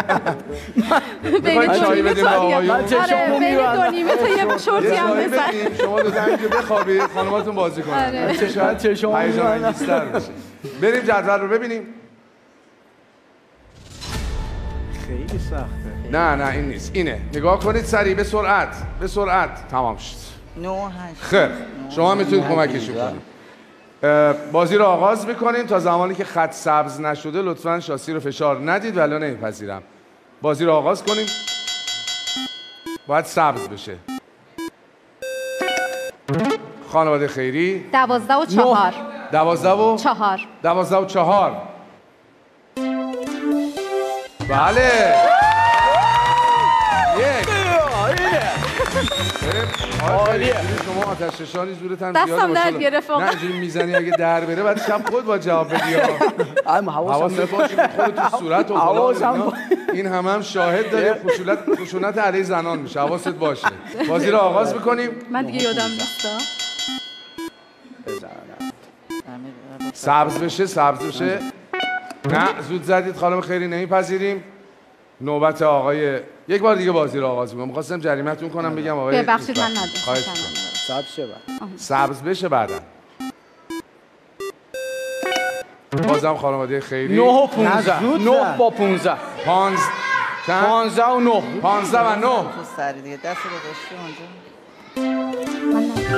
[SPEAKER 4] بین
[SPEAKER 1] چای بدیم به آقایون.
[SPEAKER 4] آره بین دو نیمه تا یه شورتی هم بزن.
[SPEAKER 1] شما دو تا اینجا بخوابید خانماتون بازی کنن. شاید چشم هیجان انگیزتر بشه. بریم جدول رو ببینیم.
[SPEAKER 5] خیلی سخته.
[SPEAKER 1] نه نه این نیست. اینه. نگاه کنید سریع به سرعت. به سرعت تمام شد.
[SPEAKER 6] نه هشت.
[SPEAKER 1] خیر. شما میتونید کمکشون کنید. بازی رو آغاز میکنیم. تا زمانی که خط سبز نشده لطفاً شاسی رو فشار ندید ولی نمیپذیرم. بازی رو آغاز کنیم. باید سبز بشه. خانواده خیری
[SPEAKER 4] دوازده و چهار.
[SPEAKER 1] دوازده و
[SPEAKER 4] چهار.
[SPEAKER 1] دوازده و چهار. بله یک عالیه. شما آتش نشانی زورتن زیاد
[SPEAKER 4] دستم درد گرفت.
[SPEAKER 1] نه اینجوری میزنی اگه در بره بعد شب خود با جواب بدی. حواست باشه خودت تو صورت و فلان. این هم هم شاهد داره خشونت خشونت علیه زنان میشه. حواست باشه. بازی رو آغاز می‌کنیم.
[SPEAKER 4] من دیگه یادم نیست.
[SPEAKER 1] سبز بشه سبز بشه. نه زود زدید خانم خیری نمیپذیریم. نوبت آقای یک بار دیگه بازی رو آغاز می‌کنم. می‌خواستم جریمتون کنم بگم آقای
[SPEAKER 4] ببخشید من ندادم.
[SPEAKER 1] خواهش می‌کنم. سبز شه بعد. سبز بشه بعدا. بازم خانواده خیری
[SPEAKER 3] نه و پونزده نه با پونزده
[SPEAKER 1] پانز چند؟
[SPEAKER 3] پانزده و نه
[SPEAKER 1] پانزده و نه
[SPEAKER 6] تو سری دیگه دست رو داشتی اونجا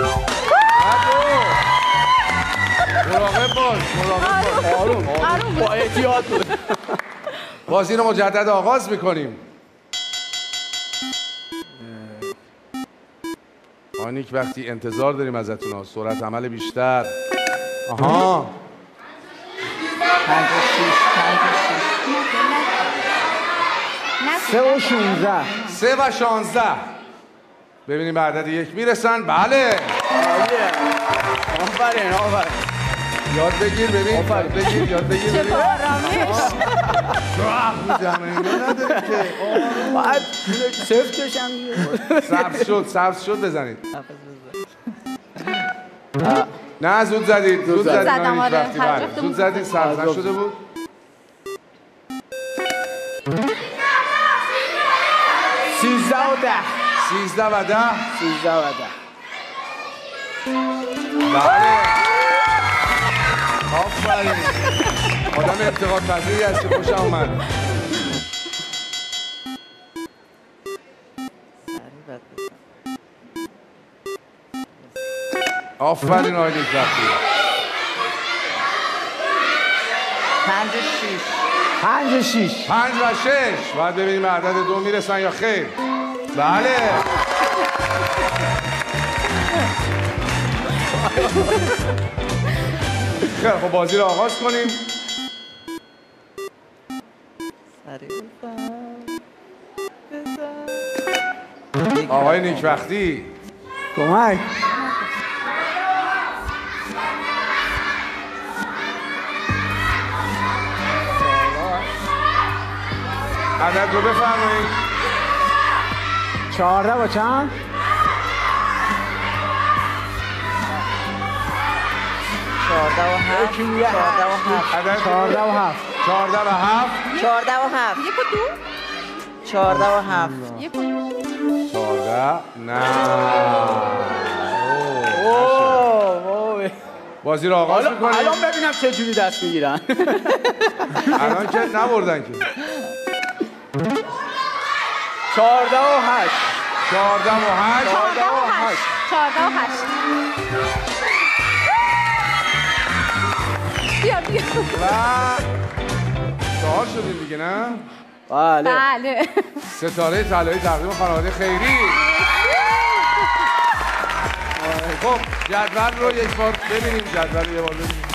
[SPEAKER 1] مراقب باش مراقب باش
[SPEAKER 3] آروم آروم با احتیاط بود.
[SPEAKER 1] بازی رو مجدد آغاز میکنیم. آنیک وقتی انتظار داریم ازتون ها سرعت عمل بیشتر. آها
[SPEAKER 6] پنج و شیش پنج و شیش
[SPEAKER 5] سه و شونزده
[SPEAKER 1] سه و شانزده ببینیم به عدد یک میرسن. بله
[SPEAKER 3] آفرین آفرین
[SPEAKER 1] یاد بگیر ببین یاد بگیر یاد بگیر
[SPEAKER 4] چه
[SPEAKER 1] ببین
[SPEAKER 4] آرامش
[SPEAKER 1] نداریم که
[SPEAKER 3] بعد سفتش هم
[SPEAKER 1] سبز شد سبز شد بزنید. نه زود زدید زود زدید
[SPEAKER 4] زدم آره
[SPEAKER 1] وقتی بله زود زدید سبز نشده بود.
[SPEAKER 3] سیزده و ده
[SPEAKER 1] سیزده و ده
[SPEAKER 3] سیزده و ده
[SPEAKER 1] بله آفرین آدم انتقاد پذیری هستی خوشم اومد. آفرین آقای نیکبختی.
[SPEAKER 6] پنج و شیش
[SPEAKER 5] پنج و شیش
[SPEAKER 1] پنج و شش باید ببینیم عدد دو میرسن یا خیر. بله خیلی خب بازی رو آغاز کنیم. آقای نیکبختی
[SPEAKER 5] کمک
[SPEAKER 1] عدد رو بفرمایید.
[SPEAKER 5] چهارده با چند؟
[SPEAKER 6] چهارده و هفت چهارده و هفت
[SPEAKER 1] عدد
[SPEAKER 5] چهارده و هفت
[SPEAKER 1] چهارده و هفت
[SPEAKER 6] چهارده و هفت
[SPEAKER 4] یک و دو
[SPEAKER 6] چهارده و هفت
[SPEAKER 4] یک و دو
[SPEAKER 1] چهارده نه
[SPEAKER 3] اوه
[SPEAKER 1] بازی رو آغاز
[SPEAKER 3] الان
[SPEAKER 1] میکنیم.
[SPEAKER 3] الان ببینم چه جوری دست میگیرن.
[SPEAKER 1] الان که نبردن که.
[SPEAKER 3] چهارده و هشت
[SPEAKER 1] چهارده و هشت
[SPEAKER 4] چهارده و هشت چهارده و هشت بیا بیا
[SPEAKER 1] و چهار شدیم دیگه نه؟
[SPEAKER 3] بله
[SPEAKER 4] بله
[SPEAKER 1] ستاره طلایی تقدیم خانواده خیری. خب جدول رو یک بار ببینیم جدول رو یه بار ببینیم.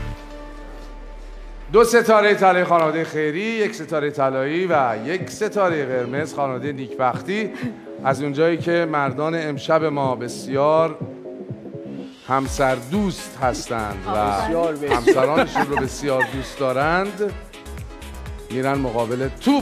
[SPEAKER 1] دو ستاره طلایی خانواده خیری، یک ستاره طلایی و یک ستاره قرمز خانواده نیکبختی. از اونجایی که مردان امشب ما بسیار همسر دوست هستند و همسرانشون رو بسیار دوست دارند میرن مقابل توپ.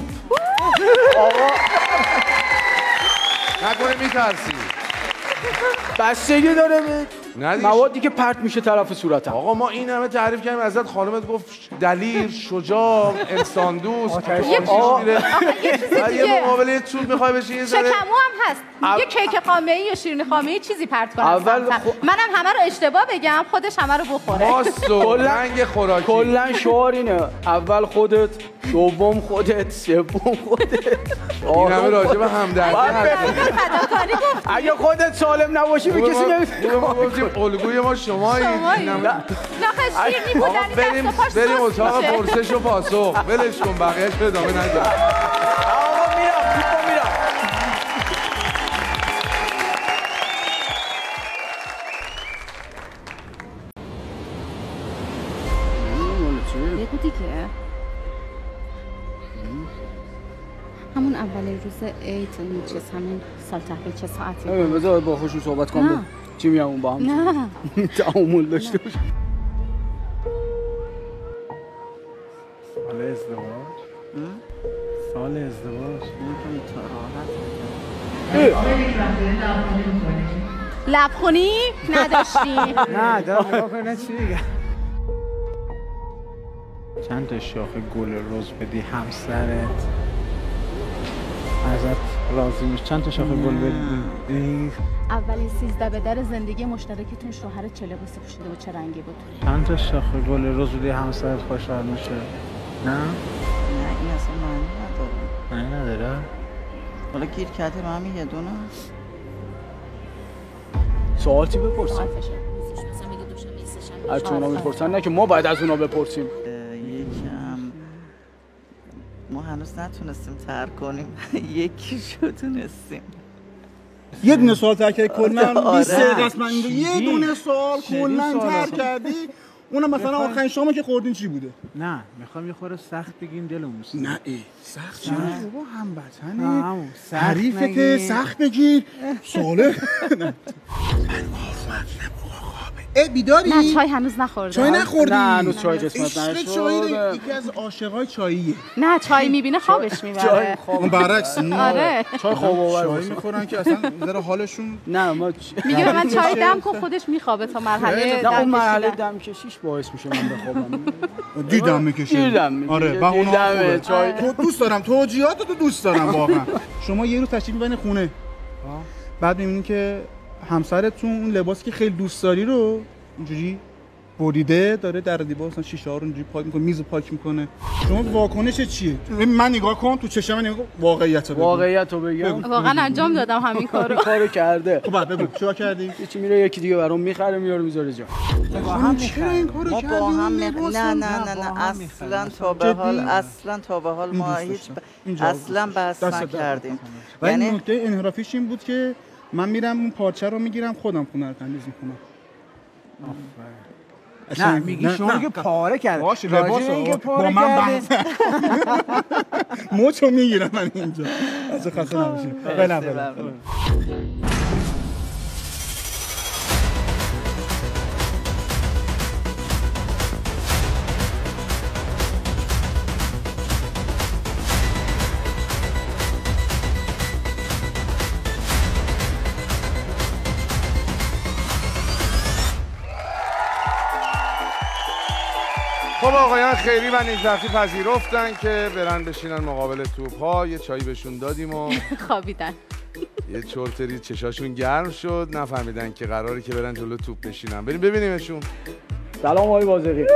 [SPEAKER 1] نکنه میترسی
[SPEAKER 3] بستگی داره به
[SPEAKER 1] ندیش
[SPEAKER 3] موادی که پرت میشه طرف صورتم.
[SPEAKER 1] آقا ما این همه تعریف کردیم ازت خانمت گفت دلیر شجاع انسان دوست
[SPEAKER 4] یه چیزی
[SPEAKER 1] یه مقابله توپ میخوای بشی یه ذره
[SPEAKER 4] شکمو هم هست یه کیک خامه‌ای یا شیرینی خامه‌ای چیزی پرت کنم
[SPEAKER 3] اول
[SPEAKER 4] خو... منم همه رو اشتباه بگم خودش همه رو بخوره.
[SPEAKER 1] ماست و رنگ خوراکی
[SPEAKER 3] کلا شعار اینه اول خودت دوم خودت سوم خودت
[SPEAKER 1] این همه راجع به همدردی
[SPEAKER 4] فداکاری گفت
[SPEAKER 3] اگه خودت سالم نباشی به کسی نمیتونی.
[SPEAKER 1] ما گفتیم الگوی ما شمایید.
[SPEAKER 4] نه شیرینی بودنی
[SPEAKER 1] بریم
[SPEAKER 4] دست و پاش
[SPEAKER 1] بریم
[SPEAKER 4] سوس
[SPEAKER 1] اتاق
[SPEAKER 4] میشه.
[SPEAKER 1] پرسش و پاسخ ولش کن بقیه‌اش رو ادامه نده.
[SPEAKER 3] آقا میرم توپا میرم.
[SPEAKER 4] بگو دیگه همون اولین روز عید چه همین سال تحویل چه ساعتی؟
[SPEAKER 3] ببین بذار با خودشون صحبت کنم. چی میگم اون با هم؟
[SPEAKER 4] نه
[SPEAKER 3] تعامل داشته باشه.
[SPEAKER 5] سال ازدواج؟ سال ازدواج؟
[SPEAKER 6] نمی‌تونی تا راحت
[SPEAKER 4] لبخونی نداشتی؟
[SPEAKER 5] نه دارم نگاه کنه چی میگم. چند تا شاخه گل رز بدی همسرت ازت راضی میشه. چند تا شاخه گل بدی.
[SPEAKER 4] اولین سیزده به در زندگی مشترکتون شوهر چه لباسی پوشیده بود چه رنگی بود؟
[SPEAKER 5] چند تا شاخه گل رز بدی همسرت خوشحال میشه. نه؟
[SPEAKER 6] نه این اصلا معنی نداره.
[SPEAKER 5] معنی نداره؟
[SPEAKER 6] حالا گیر کردی رو همین یه دونه؟
[SPEAKER 3] سوال چی بپرسیم؟ از چون اونا میپرسن نه که ما باید از اونا بپرسیم.
[SPEAKER 6] یکم ما هنوز نتونستیم تر کنیم. یکی شو تونستیم.
[SPEAKER 9] یه دونه سوال تر کردی کلا
[SPEAKER 6] آره.
[SPEAKER 9] بیست دقیقه است من اینجا یه دونه سوال کلا تر کردی. اونم مثلا آخرین شامو که خوردین چی بوده؟
[SPEAKER 5] نه میخوام یه خورده سخت بگیم دلمون سوخت.
[SPEAKER 9] نه ای سخت چرا بابا هم
[SPEAKER 5] نه،
[SPEAKER 9] بطنه
[SPEAKER 5] همون. سخت
[SPEAKER 9] حریفته
[SPEAKER 5] نگیر.
[SPEAKER 9] سخت بگیر ساله من ای بیداری؟
[SPEAKER 4] نه چای هنوز نخورده.
[SPEAKER 9] چای نخوردی؟
[SPEAKER 3] نه هنوز چای قسمت
[SPEAKER 9] عشق
[SPEAKER 3] نشد.
[SPEAKER 9] چای یکی از عاشقای چاییه.
[SPEAKER 4] نه چای میبینه خوابش میبره.
[SPEAKER 9] اون برعکسی؟
[SPEAKER 4] آره.
[SPEAKER 3] چای خواب آور
[SPEAKER 9] چای میخورن که اصلا ذره حالشون
[SPEAKER 3] نه ما
[SPEAKER 4] میگه من چای دم کن خودش میخوابه تا مرحله
[SPEAKER 3] نه اون
[SPEAKER 4] دم
[SPEAKER 3] مرحله
[SPEAKER 4] کشیدن.
[SPEAKER 3] دم کشیش باعث میشه من بخوابم.
[SPEAKER 9] دیدم میکشه
[SPEAKER 3] دیدم میکشه.
[SPEAKER 9] آره و اونها
[SPEAKER 3] دیدمه.
[SPEAKER 9] خوبه.
[SPEAKER 3] چای
[SPEAKER 9] تو دوست دارم توجیهات تو دوست دارم واقعا. شما یه روز تشریف میبرین خونه بعد میبینین که همسرتون اون لباسی که خیلی دوست داری رو اینجوری بریده داره در دیوار مثلا شیشه ها رو اینجوری پاک میکنه میز پاک میکنه. شما واکنش چیه؟ من نگاه کن تو چشم من نگاه واقعیت رو بگو.
[SPEAKER 3] واقعیت رو بگم
[SPEAKER 4] واقعا انجام دادم همین کارو.
[SPEAKER 3] کارو کرده.
[SPEAKER 9] خب بعد بگو چیکار کردی؟
[SPEAKER 3] یکی میره یکی دیگه برام میخره میاره میذاره جا.
[SPEAKER 9] با هم چرا این کارو
[SPEAKER 6] ما
[SPEAKER 9] کردی؟
[SPEAKER 6] با هم
[SPEAKER 9] این
[SPEAKER 6] نه
[SPEAKER 9] لباس
[SPEAKER 6] نه
[SPEAKER 9] هم-
[SPEAKER 6] نه نه نه اصلا تا به حال اصلا تا به حال ما
[SPEAKER 9] این
[SPEAKER 6] هیچ
[SPEAKER 9] دوست
[SPEAKER 6] ب...
[SPEAKER 9] داشتم. اینجا
[SPEAKER 6] اصلا
[SPEAKER 9] دوست
[SPEAKER 6] بحث
[SPEAKER 9] داشتم. دست
[SPEAKER 6] نکردیم.
[SPEAKER 9] و این
[SPEAKER 6] یعنی
[SPEAKER 9] نکته انحرافیش این بود که من میرم اون پارچه رو میگیرم خودم خونه رو تمیز میکنم.
[SPEAKER 5] نه میگی شما که پاره کرده.
[SPEAKER 9] باشه لباس
[SPEAKER 5] که
[SPEAKER 9] با
[SPEAKER 5] پاره
[SPEAKER 9] من
[SPEAKER 5] کرده.
[SPEAKER 9] بحث موچو میگیرم من اینجا از خسته نباشید. بله بله.
[SPEAKER 1] خب آقایان خیری و نیکبختی پذیرفتن که برن بشینن مقابل توپ‌ها. یه چایی بهشون دادیم و
[SPEAKER 4] خوابیدن.
[SPEAKER 1] یه چرتری چشاشون گرم شد نفهمیدن که قراره که برن جلو توپ بشینن. بریم ببینیمشون.
[SPEAKER 3] سلام آقای بازقی.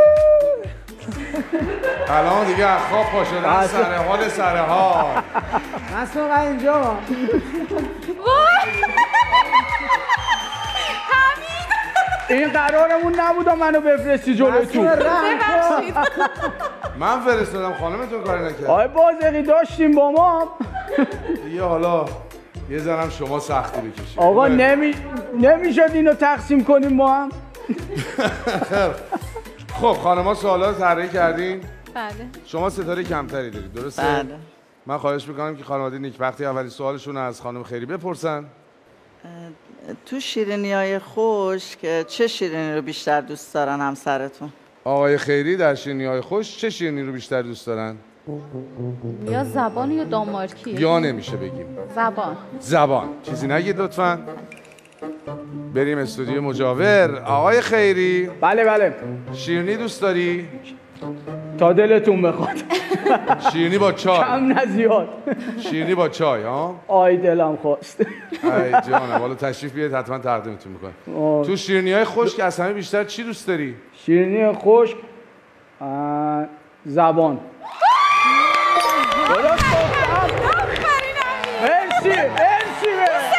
[SPEAKER 1] سلام دیگه از خواب پا شدن سر حال سر حال.
[SPEAKER 5] مسئول اینجا
[SPEAKER 3] این قرارمون نبود منو بفرستی جلوی تو.
[SPEAKER 4] ببخشید.
[SPEAKER 1] من فرستادم خانمتون کاری نکرد.
[SPEAKER 3] آقای بازقی داشتیم با ما.
[SPEAKER 1] دیگه حالا یه زنم شما سختی بکشید.
[SPEAKER 3] آقا نمی نمیشد اینو تقسیم کنیم با هم.
[SPEAKER 1] خب خانم‌ها سوالا رو طراحی کردین؟
[SPEAKER 4] بله.
[SPEAKER 1] شما ستاره کمتری دارید درسته؟
[SPEAKER 6] بله.
[SPEAKER 1] من خواهش میکنم که خانواده نیکبختی اولین سوالشون رو از خانم خیری بپرسن.
[SPEAKER 6] تو شیرینی‌های خشک چه شیرینی رو بیشتر دوست دارن همسرتون؟
[SPEAKER 1] آقای خیری در شیرینی‌های خوش چه شیرینی رو بیشتر دوست دارن؟
[SPEAKER 4] یا زبان یا دانمارکی.
[SPEAKER 1] یا نمیشه بگیم.
[SPEAKER 4] زبان.
[SPEAKER 1] زبان. چیزی نگید لطفاً. بریم استودیو مجاور. آقای خیری.
[SPEAKER 3] بله بله.
[SPEAKER 1] شیرینی دوست داری؟
[SPEAKER 3] تا دلتون بخواد.
[SPEAKER 1] شیرینی با چای.
[SPEAKER 3] کم نه زیاد.
[SPEAKER 1] شیرینی با چای ها؟
[SPEAKER 3] آی دلم خواست.
[SPEAKER 1] ای جانم حالا تشریف بیارید حتما تقدیمتون میکنم. تو شیرینی‌های خشک از همه بیشتر چی دوست داری؟
[SPEAKER 3] شیرینی خشک آه، زبان. درست گفتم؟ مرسی مرسی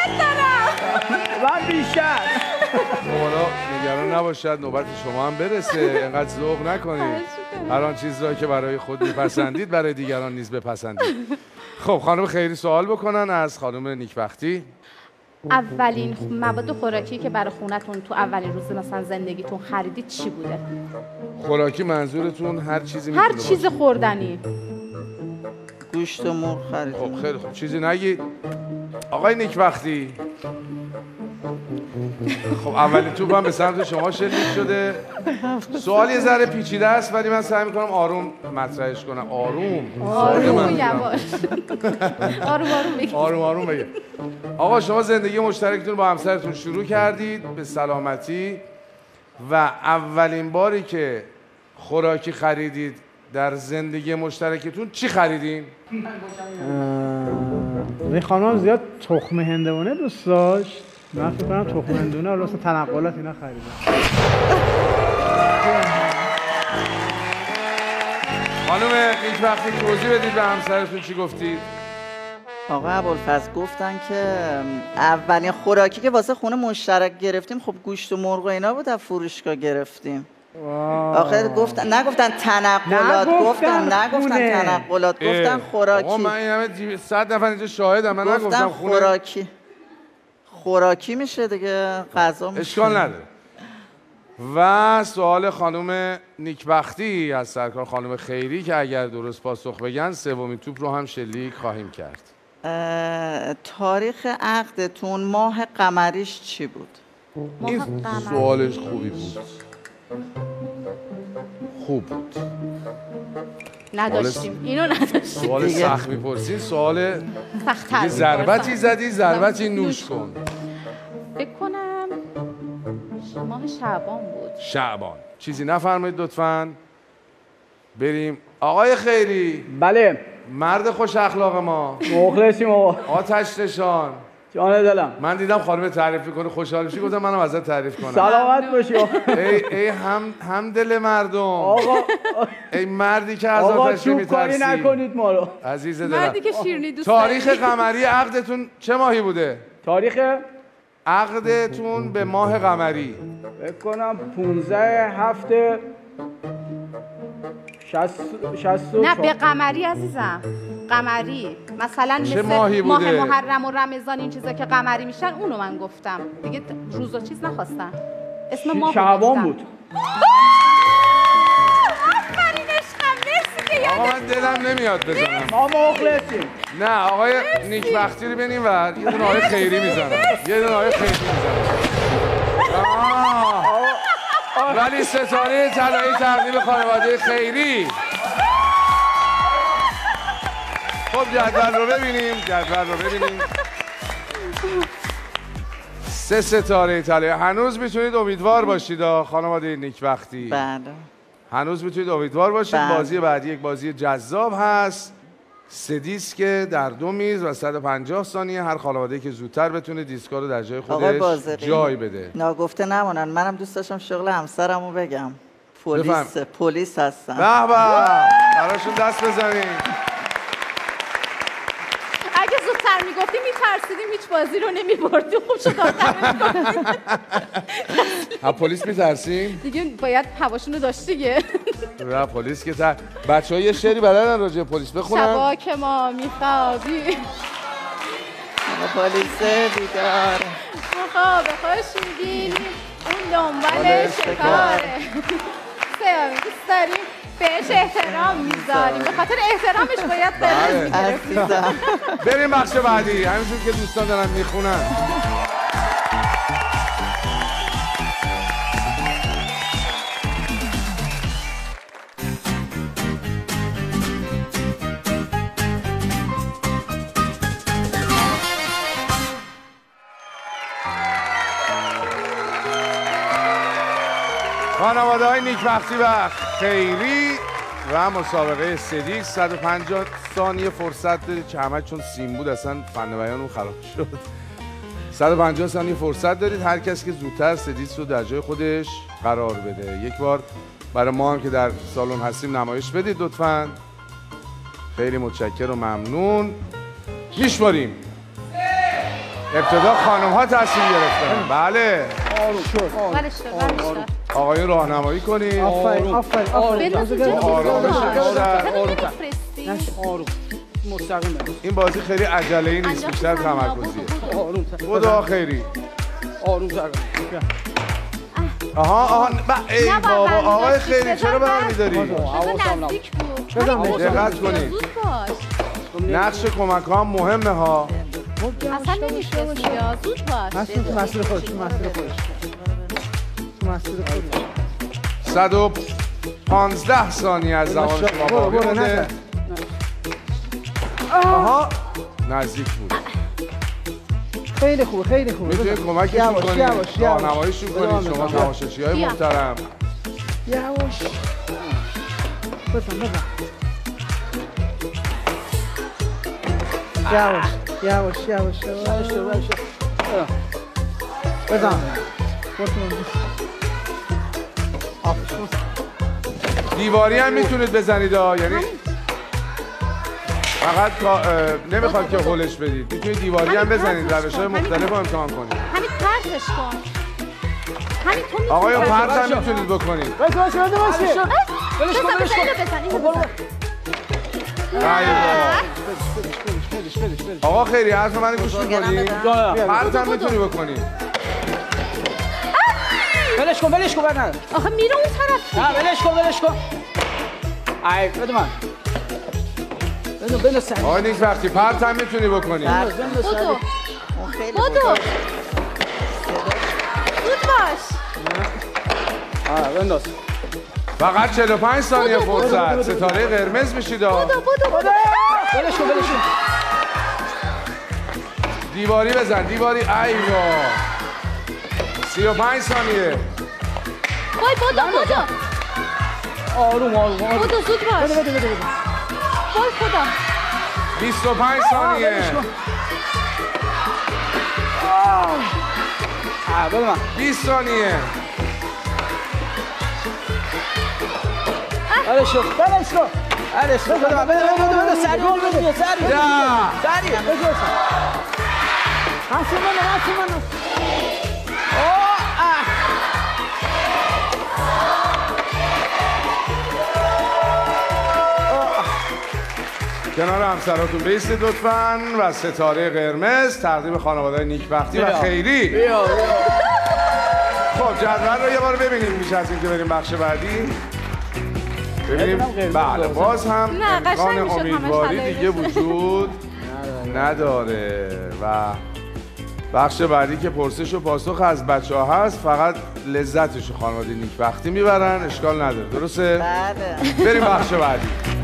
[SPEAKER 3] من بیشتر.
[SPEAKER 1] حالا نگران نباشد نوبت شما هم برسه. انقدر ذوق نکنید. هر آن چیز را که برای خود میپسندید برای دیگران نیز بپسندید. خب خانم خیری سوال بکنن از خانم نیکبختی.
[SPEAKER 4] اولین مواد خوراکی که برای خونتون تو اولین روز مثلا زندگیتون خریدید چی بوده؟
[SPEAKER 1] خوراکی منظورتون هر چیزی
[SPEAKER 4] هر
[SPEAKER 1] میتونه
[SPEAKER 4] چیز
[SPEAKER 1] باشه.
[SPEAKER 4] خوردنی.
[SPEAKER 6] گوشت و مرغ خریدیم.
[SPEAKER 1] خب خیلی خوب، چیزی نگید. آقای نیکبختی، خب اولین توپ هم به سمت شما شلیک شده. سوال یه ذره پیچیده است ولی من سعی میکنم آروم مطرحش کنم. آروم
[SPEAKER 4] آروم یواش آروم آروم بگید.
[SPEAKER 1] آروم آروم بگید. آقا شما زندگی مشترکتون با همسرتون شروع کردید به سلامتی و اولین باری که خوراکی خریدید در زندگی مشترکتون چی خریدین؟
[SPEAKER 5] این خانم زیاد تخم هندوانه دوست داشت. من فکر کنم تخم هندوانه حالا اصلا تنقلات اینا خریدم.
[SPEAKER 1] خانم نیکبختی توضیح بدید به همسرتون چی گفتید؟
[SPEAKER 6] آقا ابوالفضل گفتن که اولین خوراکی که واسه خونه مشترک گرفتیم خب گوشت و مرغ و اینا بود، از فروشگاه گرفتیم. آخه گفتن نگفتن تنقلات، گفتن نگفتن تنقلات، گفتن خوراکی.
[SPEAKER 1] آقا من این همه صد نفر اینجا شاهدم، من نگفتم خونه.
[SPEAKER 6] خوراکی خوراکی میشه دیگه، غذا میشه.
[SPEAKER 1] اشکال نداره. و سوال خانم نیکبختی از سرکار خانم خیری که اگر درست پاسخ بگن سومین توپ رو هم شلیک خواهیم کرد.
[SPEAKER 6] تاریخ عقدتون ماه قمریش چی بود؟
[SPEAKER 1] این سوالش خوبی بود. خوب بود.
[SPEAKER 4] نداشتیم اینو نداشتیم.
[SPEAKER 1] سوال سخت میپرسین، سوال
[SPEAKER 4] سخت‌تر.
[SPEAKER 1] ضربتی زدی، ضربتی نوش کن.
[SPEAKER 4] فکر کنم ماه شعبان بود.
[SPEAKER 1] شعبان. چیزی نفرمایید لطفاً. بریم آقای خیری.
[SPEAKER 3] بله.
[SPEAKER 1] مرد خوش اخلاق ما.
[SPEAKER 3] مخلصیم آقا.
[SPEAKER 1] آتش نشان.
[SPEAKER 3] جان دلم.
[SPEAKER 1] من دیدم خانم تعریف کنه خوشحال میشی، گفتم منم ازت تعریف کنم.
[SPEAKER 3] سلامت باشی آقا.
[SPEAKER 1] ای ای هم هم دل مردم.
[SPEAKER 3] آقا
[SPEAKER 1] ای مردی که از آتش نمیترسی.
[SPEAKER 3] آقا چوب کاری نکنید ما رو.
[SPEAKER 1] عزیز دلم.
[SPEAKER 4] مردی که شیرینی دوست
[SPEAKER 1] تاریخ قمری عقدتون چه ماهی بوده؟
[SPEAKER 3] تاریخ
[SPEAKER 1] عقدتون به ماه قمری
[SPEAKER 3] فکر کنم پونزده هفته شصت.
[SPEAKER 4] نه به قمری عزیزم، قمری مثلا مثل
[SPEAKER 1] ماهی
[SPEAKER 4] ماه
[SPEAKER 1] بوده؟
[SPEAKER 4] محرم و رمضان این چیزا که قمری میشن اونو من گفتم دیگه، روز و چیز نخواستم. اسم ماه
[SPEAKER 3] شعبان بود.
[SPEAKER 4] آفرین عشقم، مرسی که
[SPEAKER 1] آقا
[SPEAKER 4] یادت.
[SPEAKER 1] من دلم نمیاد بزنم.
[SPEAKER 3] ما مخلصیم.
[SPEAKER 1] نه آقای نیکبختی رو بنیم ور یه دونه آقای خیری میزنم. یه دونه آقای خیری میزنم. ولی ستاره طلایی تقدیم خانواده خیری. خب جدول رو ببینیم، جدول رو ببینیم. سه ستاره طلایی. هنوز میتونید امیدوار باشید خانواده نیکبختی.
[SPEAKER 6] بله.
[SPEAKER 1] هنوز میتونید امیدوار باشید.
[SPEAKER 6] بله.
[SPEAKER 1] بازی بعدی یک بازی جذاب هست. سه دیسک در دو میز و صد و پنجاه ثانیه. هر خانواده‌ای که زودتر بتونه دیسکا رو در جای خودش جای بده.
[SPEAKER 6] ناگفته نمونن. منم دوست داشتم شغل همسرمو بگم. پلیس
[SPEAKER 1] بفهم.
[SPEAKER 6] پلیس هستن.
[SPEAKER 1] به به. براشون دست بزنید.
[SPEAKER 4] اگه زودتر میگفتی میترسیدیم هیچ بازی رو نمیبردیم. خوب شد آخر میگفتیم.
[SPEAKER 1] ها پلیس میترسیم؟
[SPEAKER 4] دیگه باید هواشون رو داشت دیگه.
[SPEAKER 1] را پلیس که تا بچه‌ها یه شعری بلدن راجع به پلیس بخونن.
[SPEAKER 4] شبا که ما میخوابیم
[SPEAKER 6] پلیس بیدار
[SPEAKER 4] ما خواب خوش میبینیم اون دنبال شکاره. سیامی دوست داریم بهش احترام میذاریم، به خاطر احترامش باید قرمز میگرفتیم.
[SPEAKER 1] بریم بخش بعدی همینجور که دوستان دارن میخونن. خانواده های نیکبختی و خیری و مسابقه سدیس صد و پنجاه ثانیه فرصت دارید که همه چون سیم بود اصلا فن بیانمون خراب شد. صد و پنجاه ثانیه فرصت دارید. هر کسی که زودتر سدیس رو در جای خودش قرار بده. یک بار برای ما هم که در سالن هستیم نمایش بدید لطفاً. خیلی متشکرم و ممنون. میشماریم. ابتدا خانم ها تصمیم گرفتن. بله.
[SPEAKER 3] آروم شد.
[SPEAKER 4] ولش شد ولش شد.
[SPEAKER 1] آقایون راهنمایی کنید.
[SPEAKER 3] آفرین آفرین آفرین.
[SPEAKER 1] آروم
[SPEAKER 3] آروم. مستقیم.
[SPEAKER 1] این بازی خیلی عجله‌ای نیست، بیشتر تمرکزیه.
[SPEAKER 3] آروم.
[SPEAKER 1] خدا خیری.
[SPEAKER 3] آروم زرگان.
[SPEAKER 1] آها آها ای بابا آقای خیری چرا برمی‌داری؟
[SPEAKER 4] نزدیک بود.
[SPEAKER 1] دقت کنید. نقش کمک ها مهمه ها.
[SPEAKER 4] اصلا نمیشنسی یا زود باش.
[SPEAKER 5] مسئول تو مسئول خودش تو مسئول خودش تو مسئول خودش.
[SPEAKER 1] صد و پانزده ثانیه از زمان شما باقی مونده. آها نزدیک بود.
[SPEAKER 5] خیلی خوبه خیلی خوبه.
[SPEAKER 1] میتونید کمکشون کنید، راهنماییشون کنید شما تماشاچی‌های محترم.
[SPEAKER 5] یواش بزن بزن یواش یواش یواش یواش یواش بزن
[SPEAKER 1] دیواری هم میتونید بزنید ها، یعنی فقط نمیخواد که هولش بدید، میتونید دیواری هم بزنید، روش‌های مختلف رو امتحان کنید.
[SPEAKER 4] همین پرتش کن. همین تو میتونید.
[SPEAKER 1] آقای پرت هم میتونید بکنید.
[SPEAKER 5] باشه باشه باشه باشه
[SPEAKER 4] بلش کن بلش کن.
[SPEAKER 1] آقا خیری حرف من گوش میکنی؟ پرت هم میتونی بکنی.
[SPEAKER 3] بلش کن بلش کن برنر.
[SPEAKER 4] آخه میره اون طرف.
[SPEAKER 3] نه بلش کن بلش کن. ای بده من. بده بده سر.
[SPEAKER 1] آقا نیک وقتی پرت هم میتونی بکنی.
[SPEAKER 4] بودو. بودو. زود باش.
[SPEAKER 3] آه بنداز.
[SPEAKER 1] فقط چهل و پنج ثانیه فرصت. ستاره قرمز میشید.
[SPEAKER 4] بودو بودو بودو.
[SPEAKER 3] بلش کن بلش کن.
[SPEAKER 1] دیواری بزن دیواری. ایوا. سی و پنج ثانیه.
[SPEAKER 4] وای بودو بودو.
[SPEAKER 3] آروم آروم آروم.
[SPEAKER 4] بودو زود باش.
[SPEAKER 5] بده بده بده بده.
[SPEAKER 4] وای خدا.
[SPEAKER 1] بیست و پنج ثانیه.
[SPEAKER 3] آه بده من.
[SPEAKER 1] بیست ثانیه.
[SPEAKER 3] بلش کن بلش کن. بلش کن بده من بده بده بده سری بده بده سری. سری.
[SPEAKER 5] حسن منو حسن منو.
[SPEAKER 1] کنار همسراتون بیستید لطفاً و ستاره قرمز تقدیم خانواده نیکبختی و خیری.
[SPEAKER 3] بیا بیا.
[SPEAKER 1] خب جدول رو یه بار ببینیم میشه از اینکه بریم بخش بعدی. ببینیم بله باز هم امکان امیدواری دیگه وجود نداره و بخش بعدی که پرسش و پاسخ از بچه ها هست فقط لذتش خانواده نیکبختی میبرن، اشکال نداره. درسته؟
[SPEAKER 6] بله.
[SPEAKER 1] بریم بخش بعدی.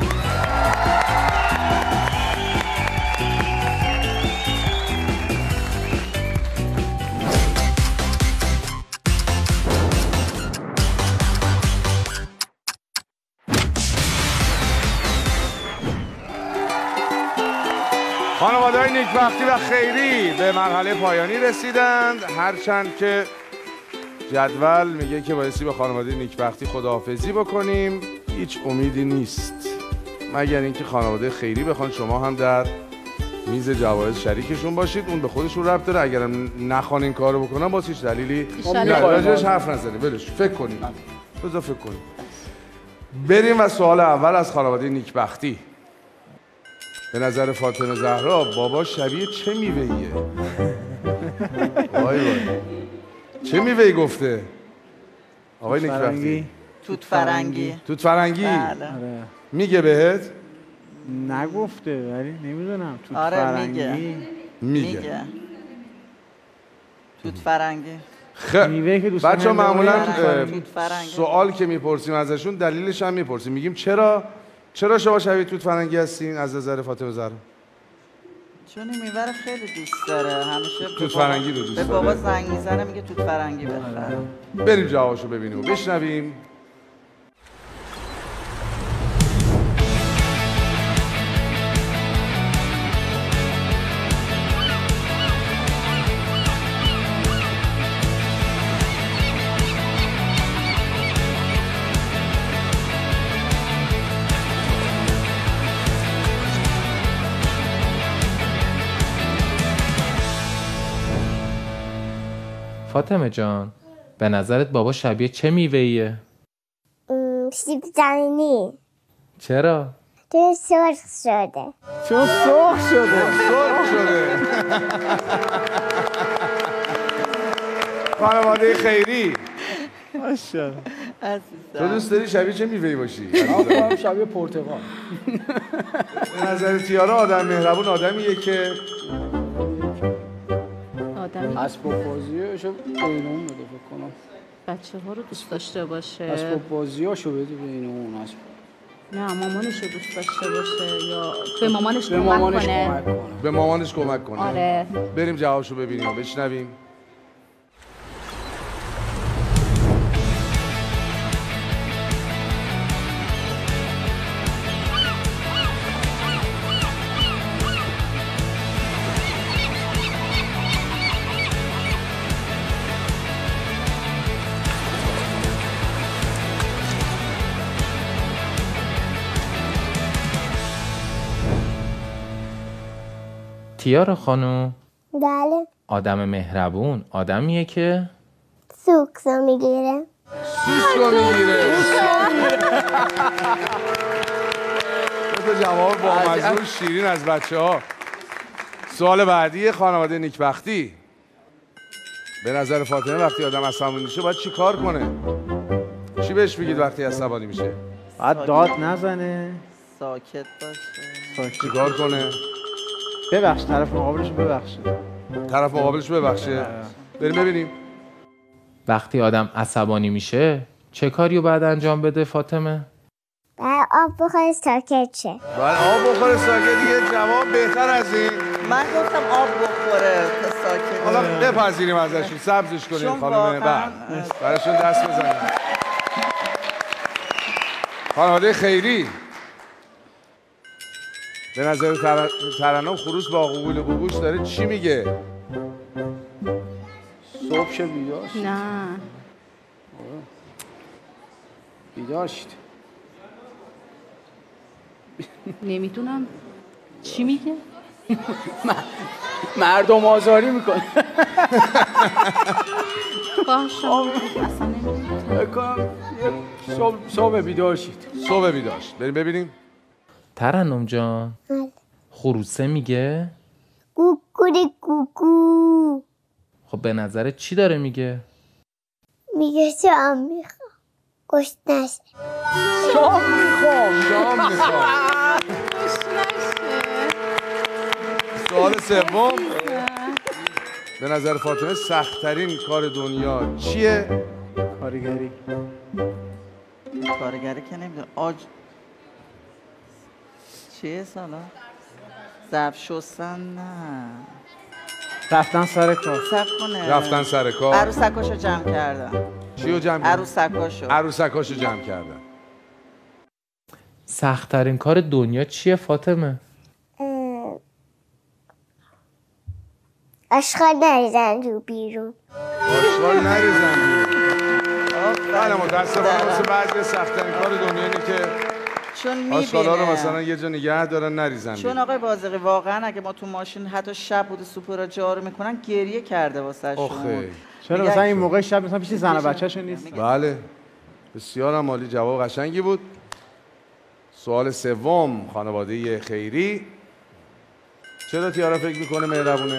[SPEAKER 1] خانواده‌های نیکبختی و خیری به مرحله پایانی رسیدند، هرچند که جدول میگه که بایستی به خانواده نیکبختی خداحافظی بکنیم. هیچ امیدی نیست مگر اینکه خانواده خیری بخوان شما هم در میز جوایز شریکشون باشید. اون به خودشون ربط داره، اگرم نخوان این کارو بکنن باز هیچ دلیلی راجعش حرف نزنید. ولش فکر کنید. بذار فکر کنید. بریم و سوال اول از خانواده نیکبختی. به نظر فاطمه زهرا بابا شبیه چه میوه‌ایه؟ وای وای. چه میوه‌ای گفته؟ آقای نیکبختی.
[SPEAKER 6] توت فرنگی.
[SPEAKER 1] توت فرنگی؟
[SPEAKER 6] بله.
[SPEAKER 1] میگه بهت؟
[SPEAKER 5] نگفته ولی نمیدونم. توت
[SPEAKER 6] آره
[SPEAKER 5] فرنگی
[SPEAKER 6] میگه.
[SPEAKER 1] میگه.
[SPEAKER 6] میگه. توت فرنگی.
[SPEAKER 1] خب بچه ها معمولا
[SPEAKER 6] توت فرنگی.
[SPEAKER 1] سوال که میپرسیم ازشون دلیلش هم میپرسیم. میگیم چرا چرا شما شبیه توت فرنگی هستین از نظر فاطمه زهرا؟
[SPEAKER 6] چون این میوه رو خیلی دوست داره، همیشه
[SPEAKER 1] توت فرنگی رو دوست داره.
[SPEAKER 6] به بابا زنگ میزنه میگه توت فرنگی بخره.
[SPEAKER 1] بریم جوابشو ببینیم و بشنویم.
[SPEAKER 10] فاطمه جان به نظرت بابا شبیه چه میوه‌ایه؟
[SPEAKER 2] سیب زمینی.
[SPEAKER 10] چرا؟
[SPEAKER 2] چون سرخ شده.
[SPEAKER 5] چون سرخ شده.
[SPEAKER 1] سرخ شده. خانواده خیری.
[SPEAKER 5] ماشاءالله.
[SPEAKER 1] تو دوست داری شبیه چه میوه‌ای باشی؟
[SPEAKER 3] من شبیه پرتقال.
[SPEAKER 1] به نظر تیارا آدم مهربون آدمیه که
[SPEAKER 4] آدمی
[SPEAKER 3] اسباب بازیاشو بین اون بده فکر کنم.
[SPEAKER 4] بچه ها رو دوست داشته باشه.
[SPEAKER 3] اسباب بازیاشو بده بین اون اسباب.
[SPEAKER 4] نه مامانش رو دوست داشته باشه یا به مامانش
[SPEAKER 3] به
[SPEAKER 4] کمک
[SPEAKER 3] مامانش
[SPEAKER 4] کنه.
[SPEAKER 3] کمک کنه.
[SPEAKER 1] به مامانش کمک کنه.
[SPEAKER 4] آره.
[SPEAKER 1] بریم جوابشو ببینیم و بشنویم.
[SPEAKER 10] تیارا خانم
[SPEAKER 2] بله
[SPEAKER 1] آدم مهربون آدمیه که
[SPEAKER 2] سوکسو میگیره
[SPEAKER 1] سوسکو میگیره. تو جواب با مزمون شیرین از بچه ها. سوال بعدی خانواده نیکبختی. به نظر فاطمه وقتی آدم عصبانی میشه باید چی کار کنه؟ چی بهش بگید وقتی عصبانی میشه؟
[SPEAKER 5] باید داد نزنه،
[SPEAKER 6] ساکت باشه.
[SPEAKER 1] چی کار کنه؟
[SPEAKER 5] ببخش طرف مقابلش ببخشه.
[SPEAKER 1] طرف مقابلش ببخشه. بریم ببینیم.
[SPEAKER 10] وقتی آدم عصبانی میشه چه کاریو باید انجام بده فاطمه؟
[SPEAKER 2] باید آب بخوره ساکت شه.
[SPEAKER 1] باید آب بخوره ساکت. دیگه جواب بهتر از این.
[SPEAKER 6] من گفتم آب بخوره تا ساکت.
[SPEAKER 1] حالا بپذیریم ازشون، سبزش کنیم خانم. بعد براشون دست بزنیم. خانواده خیری. به نظر تر... ترنم خروس با قوقل قوقوش داره چی میگه؟
[SPEAKER 3] صبح شه بیدار شید.
[SPEAKER 4] نه
[SPEAKER 3] بیدار شید.
[SPEAKER 4] نمیدونم چی میگه؟
[SPEAKER 3] مردم آزاری میکنه.
[SPEAKER 4] باشه اصلا نمیدونم.
[SPEAKER 3] صبح صبح بیدار شید.
[SPEAKER 1] صبح بیدار شید. بریم ببینیم.
[SPEAKER 10] ترنم جان خروسه میگه
[SPEAKER 2] کوکوری کوکو.
[SPEAKER 10] خب به نظرت چی داره میگه؟
[SPEAKER 2] میگه شام میخوام گشنش.
[SPEAKER 3] شام میخوام.
[SPEAKER 1] شام میخوام. سوال سوم. به نظر فاطمه سخت‌ترین کار دنیا چیه؟
[SPEAKER 5] کارگری.
[SPEAKER 6] کارگری که نمیدونم. آج چیه سالا؟ ظرف شستن نه.
[SPEAKER 5] رفتن سر کار.
[SPEAKER 6] صبر کنه.
[SPEAKER 1] رفتن سر کار.
[SPEAKER 6] عروسکاشو جمع کردن.
[SPEAKER 1] چیو جمع کردن؟
[SPEAKER 6] عروسکاشو.
[SPEAKER 1] عروسکاشو جمع کردن.
[SPEAKER 10] سخت‌ترین کار دنیا چیه فاطمه؟
[SPEAKER 2] آشغال نریزن رو بیرون.
[SPEAKER 1] آشغال نریزن بیرون. بله متاسفانه مثل بعضی سخت‌ترین کار دنیا اینه که
[SPEAKER 6] چون میبینه
[SPEAKER 1] آشغالا رو مثلا یه جا نگه دارن نریزن بیرون.
[SPEAKER 6] چون آقای بازقی واقعا اگه ما تو ماشین حتی شب بوده سوپر رو جارو میکنن گریه کرده واسه شون.
[SPEAKER 1] آخه
[SPEAKER 5] چرا مثلا این موقع شب مثلا پیش زن و بچه‌شون نیست؟
[SPEAKER 1] بله بسیار هم عالی. جواب قشنگی بود. سوال سوم خانواده خیری. چرا تیارا فکر میکنه مهربونه؟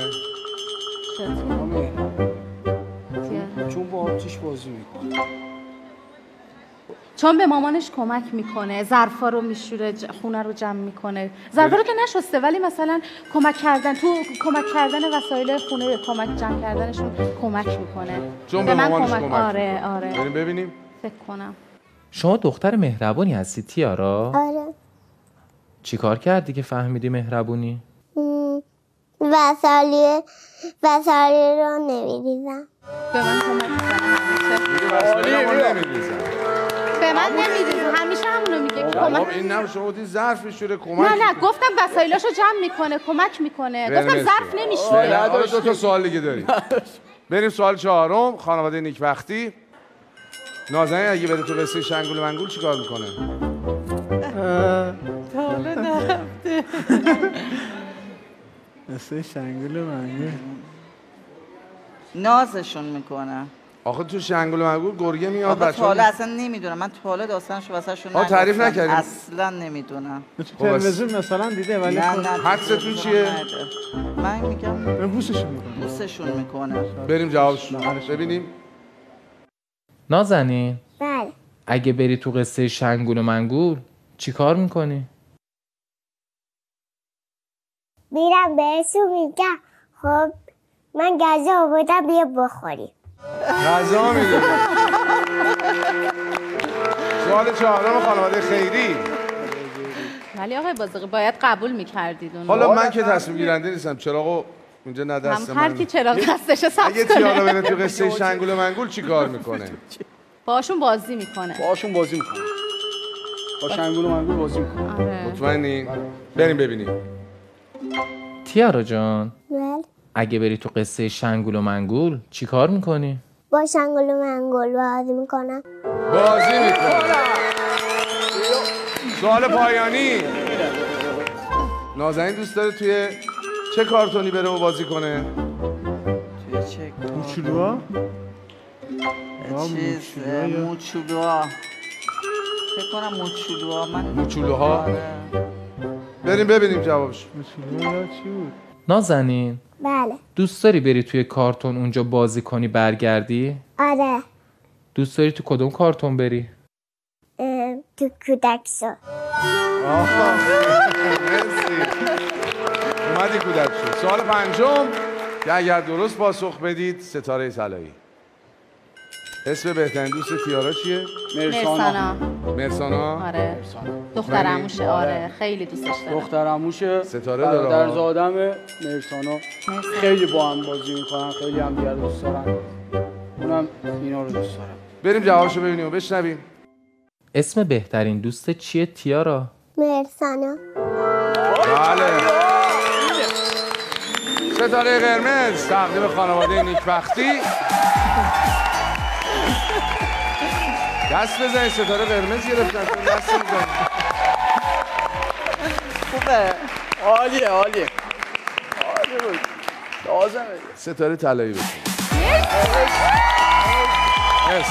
[SPEAKER 3] چون با آتیش بازی میکنه.
[SPEAKER 4] چون به مامانش کمک میکنه، ظرفا رو میشوره، خونه رو جمع میکنه. ظرفا رو که نشسته ولی مثلا کمک کردن تو کمک کردن وسایل خونه، کمک جمع کردنشون کمک میکنه.
[SPEAKER 1] چون به مامانش کمک.
[SPEAKER 4] آره آره.
[SPEAKER 1] بریم ببینیم.
[SPEAKER 4] فکر کنم.
[SPEAKER 10] شما دختر مهربونی هستی تیارا؟
[SPEAKER 2] آره.
[SPEAKER 10] چی کار کردی که فهمیدی مهربونی؟
[SPEAKER 2] وسایل وسایل رو نمیریزم.
[SPEAKER 4] به من کمک
[SPEAKER 1] نمیریزن.
[SPEAKER 4] به من نمیریزه. همیشه همونو میگه که کمک.
[SPEAKER 1] این نه شما دی ظرف میشوره کمک.
[SPEAKER 4] نه نه گفتم وسایلاشو جمع میکنه، کمک میکنه. گفتم ظرف نمیشوره.
[SPEAKER 1] حالا دو تا سوال دیگه داریم. بریم سوال چهارم خانواده نیکبختی. نازنین اگه بره تو قصه شنگول منگول چیکار میکنه؟
[SPEAKER 6] حالا نرفته.
[SPEAKER 5] قصه شنگول منگول
[SPEAKER 6] نازشون میکنه.
[SPEAKER 1] آخه تو شنگول منگول گرگه میاد
[SPEAKER 6] آخه
[SPEAKER 1] بچه‌ها.
[SPEAKER 6] تاله اصلا نمیدونم. من تاله داستانشو واسهشون
[SPEAKER 1] آ تعریف نکردیم.
[SPEAKER 6] اصلا نمیدونم.
[SPEAKER 5] تو تلویزیون مثلا دیده ولی
[SPEAKER 6] نه نه.
[SPEAKER 1] حدستون چیه؟
[SPEAKER 6] من میگم
[SPEAKER 5] من بوسشون میکنم.
[SPEAKER 6] بوسشون میکنه.
[SPEAKER 1] بریم جوابش ببینیم.
[SPEAKER 10] نازنین
[SPEAKER 2] بله.
[SPEAKER 10] اگه بری تو قصه شنگول و منگول چی کار میکنی؟
[SPEAKER 2] میرم بهشون میگم خب من غذا آوردم بیا بخوریم.
[SPEAKER 1] غذا میدونی. سوال چهارم خانواده خیری.
[SPEAKER 4] ولی آقای بازرگی باید قبول میکردید اون.
[SPEAKER 1] حالا من که تصمیم گیرنده نیستم، چراغو اینجا نه دست من.
[SPEAKER 4] هر کی چراغ دستش سبز
[SPEAKER 1] اگه تیارا بره تو قصه شنگول و منگول چی کار میکنه؟
[SPEAKER 4] باشون بازی میکنه.
[SPEAKER 3] باشون بازی میکنه. با شنگول و منگول بازی میکنه.
[SPEAKER 4] آره.
[SPEAKER 1] مطمئنی؟ بریم ببینیم.
[SPEAKER 10] تیارا جان
[SPEAKER 2] بله.
[SPEAKER 10] اگه بری تو قصه شنگول و منگول چی کار میکنی؟
[SPEAKER 2] با شنگول و منگول بازی میکنم.
[SPEAKER 1] بازی میکنه. سوال پایانی. نازنین دوست داره توی چه کارتونی بره و بازی کنه؟
[SPEAKER 6] توی چه
[SPEAKER 9] موچولوها؟
[SPEAKER 6] چیز موچولوها فکر کنم موچولوها. من
[SPEAKER 1] موچولوها؟
[SPEAKER 6] آره.
[SPEAKER 1] بریم ببینیم جوابش.
[SPEAKER 9] موچولوها چی بود؟
[SPEAKER 10] نازنین
[SPEAKER 2] بله.
[SPEAKER 10] دوست داری بری توی کارتون اونجا بازی کنی برگردی؟
[SPEAKER 2] آره.
[SPEAKER 10] دوست داری تو کدوم کارتون بری؟
[SPEAKER 2] اه، تو کودک شو.
[SPEAKER 1] آها مرسی. اومدی کودک شد. سوال پنجم که اگر درست پاسخ بدید ستاره طلایی. اسم بهترین دوست تیارا چیه؟
[SPEAKER 4] مرسانا.
[SPEAKER 1] مرسانا؟
[SPEAKER 4] آره. دختر عموشه. آره خیلی دوستش دارم.
[SPEAKER 3] دختر عموشه.
[SPEAKER 1] ستاره داره.
[SPEAKER 3] در زادم مرسانا. خیلی با هم بازی میکنن، خیلی هم دیگر دوست دارن. اونم اینا رو دوست دارم.
[SPEAKER 1] بریم جوابشو ببینیم و بشنویم.
[SPEAKER 10] اسم بهترین دوست چیه تیارا؟
[SPEAKER 2] مرسانا.
[SPEAKER 1] بله. ستاره قرمز تقدیم خانواده نیکبختی. دست بزنید. ستاره قرمز گرفتن. دست بزنید.
[SPEAKER 6] خوبه.
[SPEAKER 3] عالیه عالیه. عالیه بود. لازمه.
[SPEAKER 1] ستاره طلایی بشین. مرسی.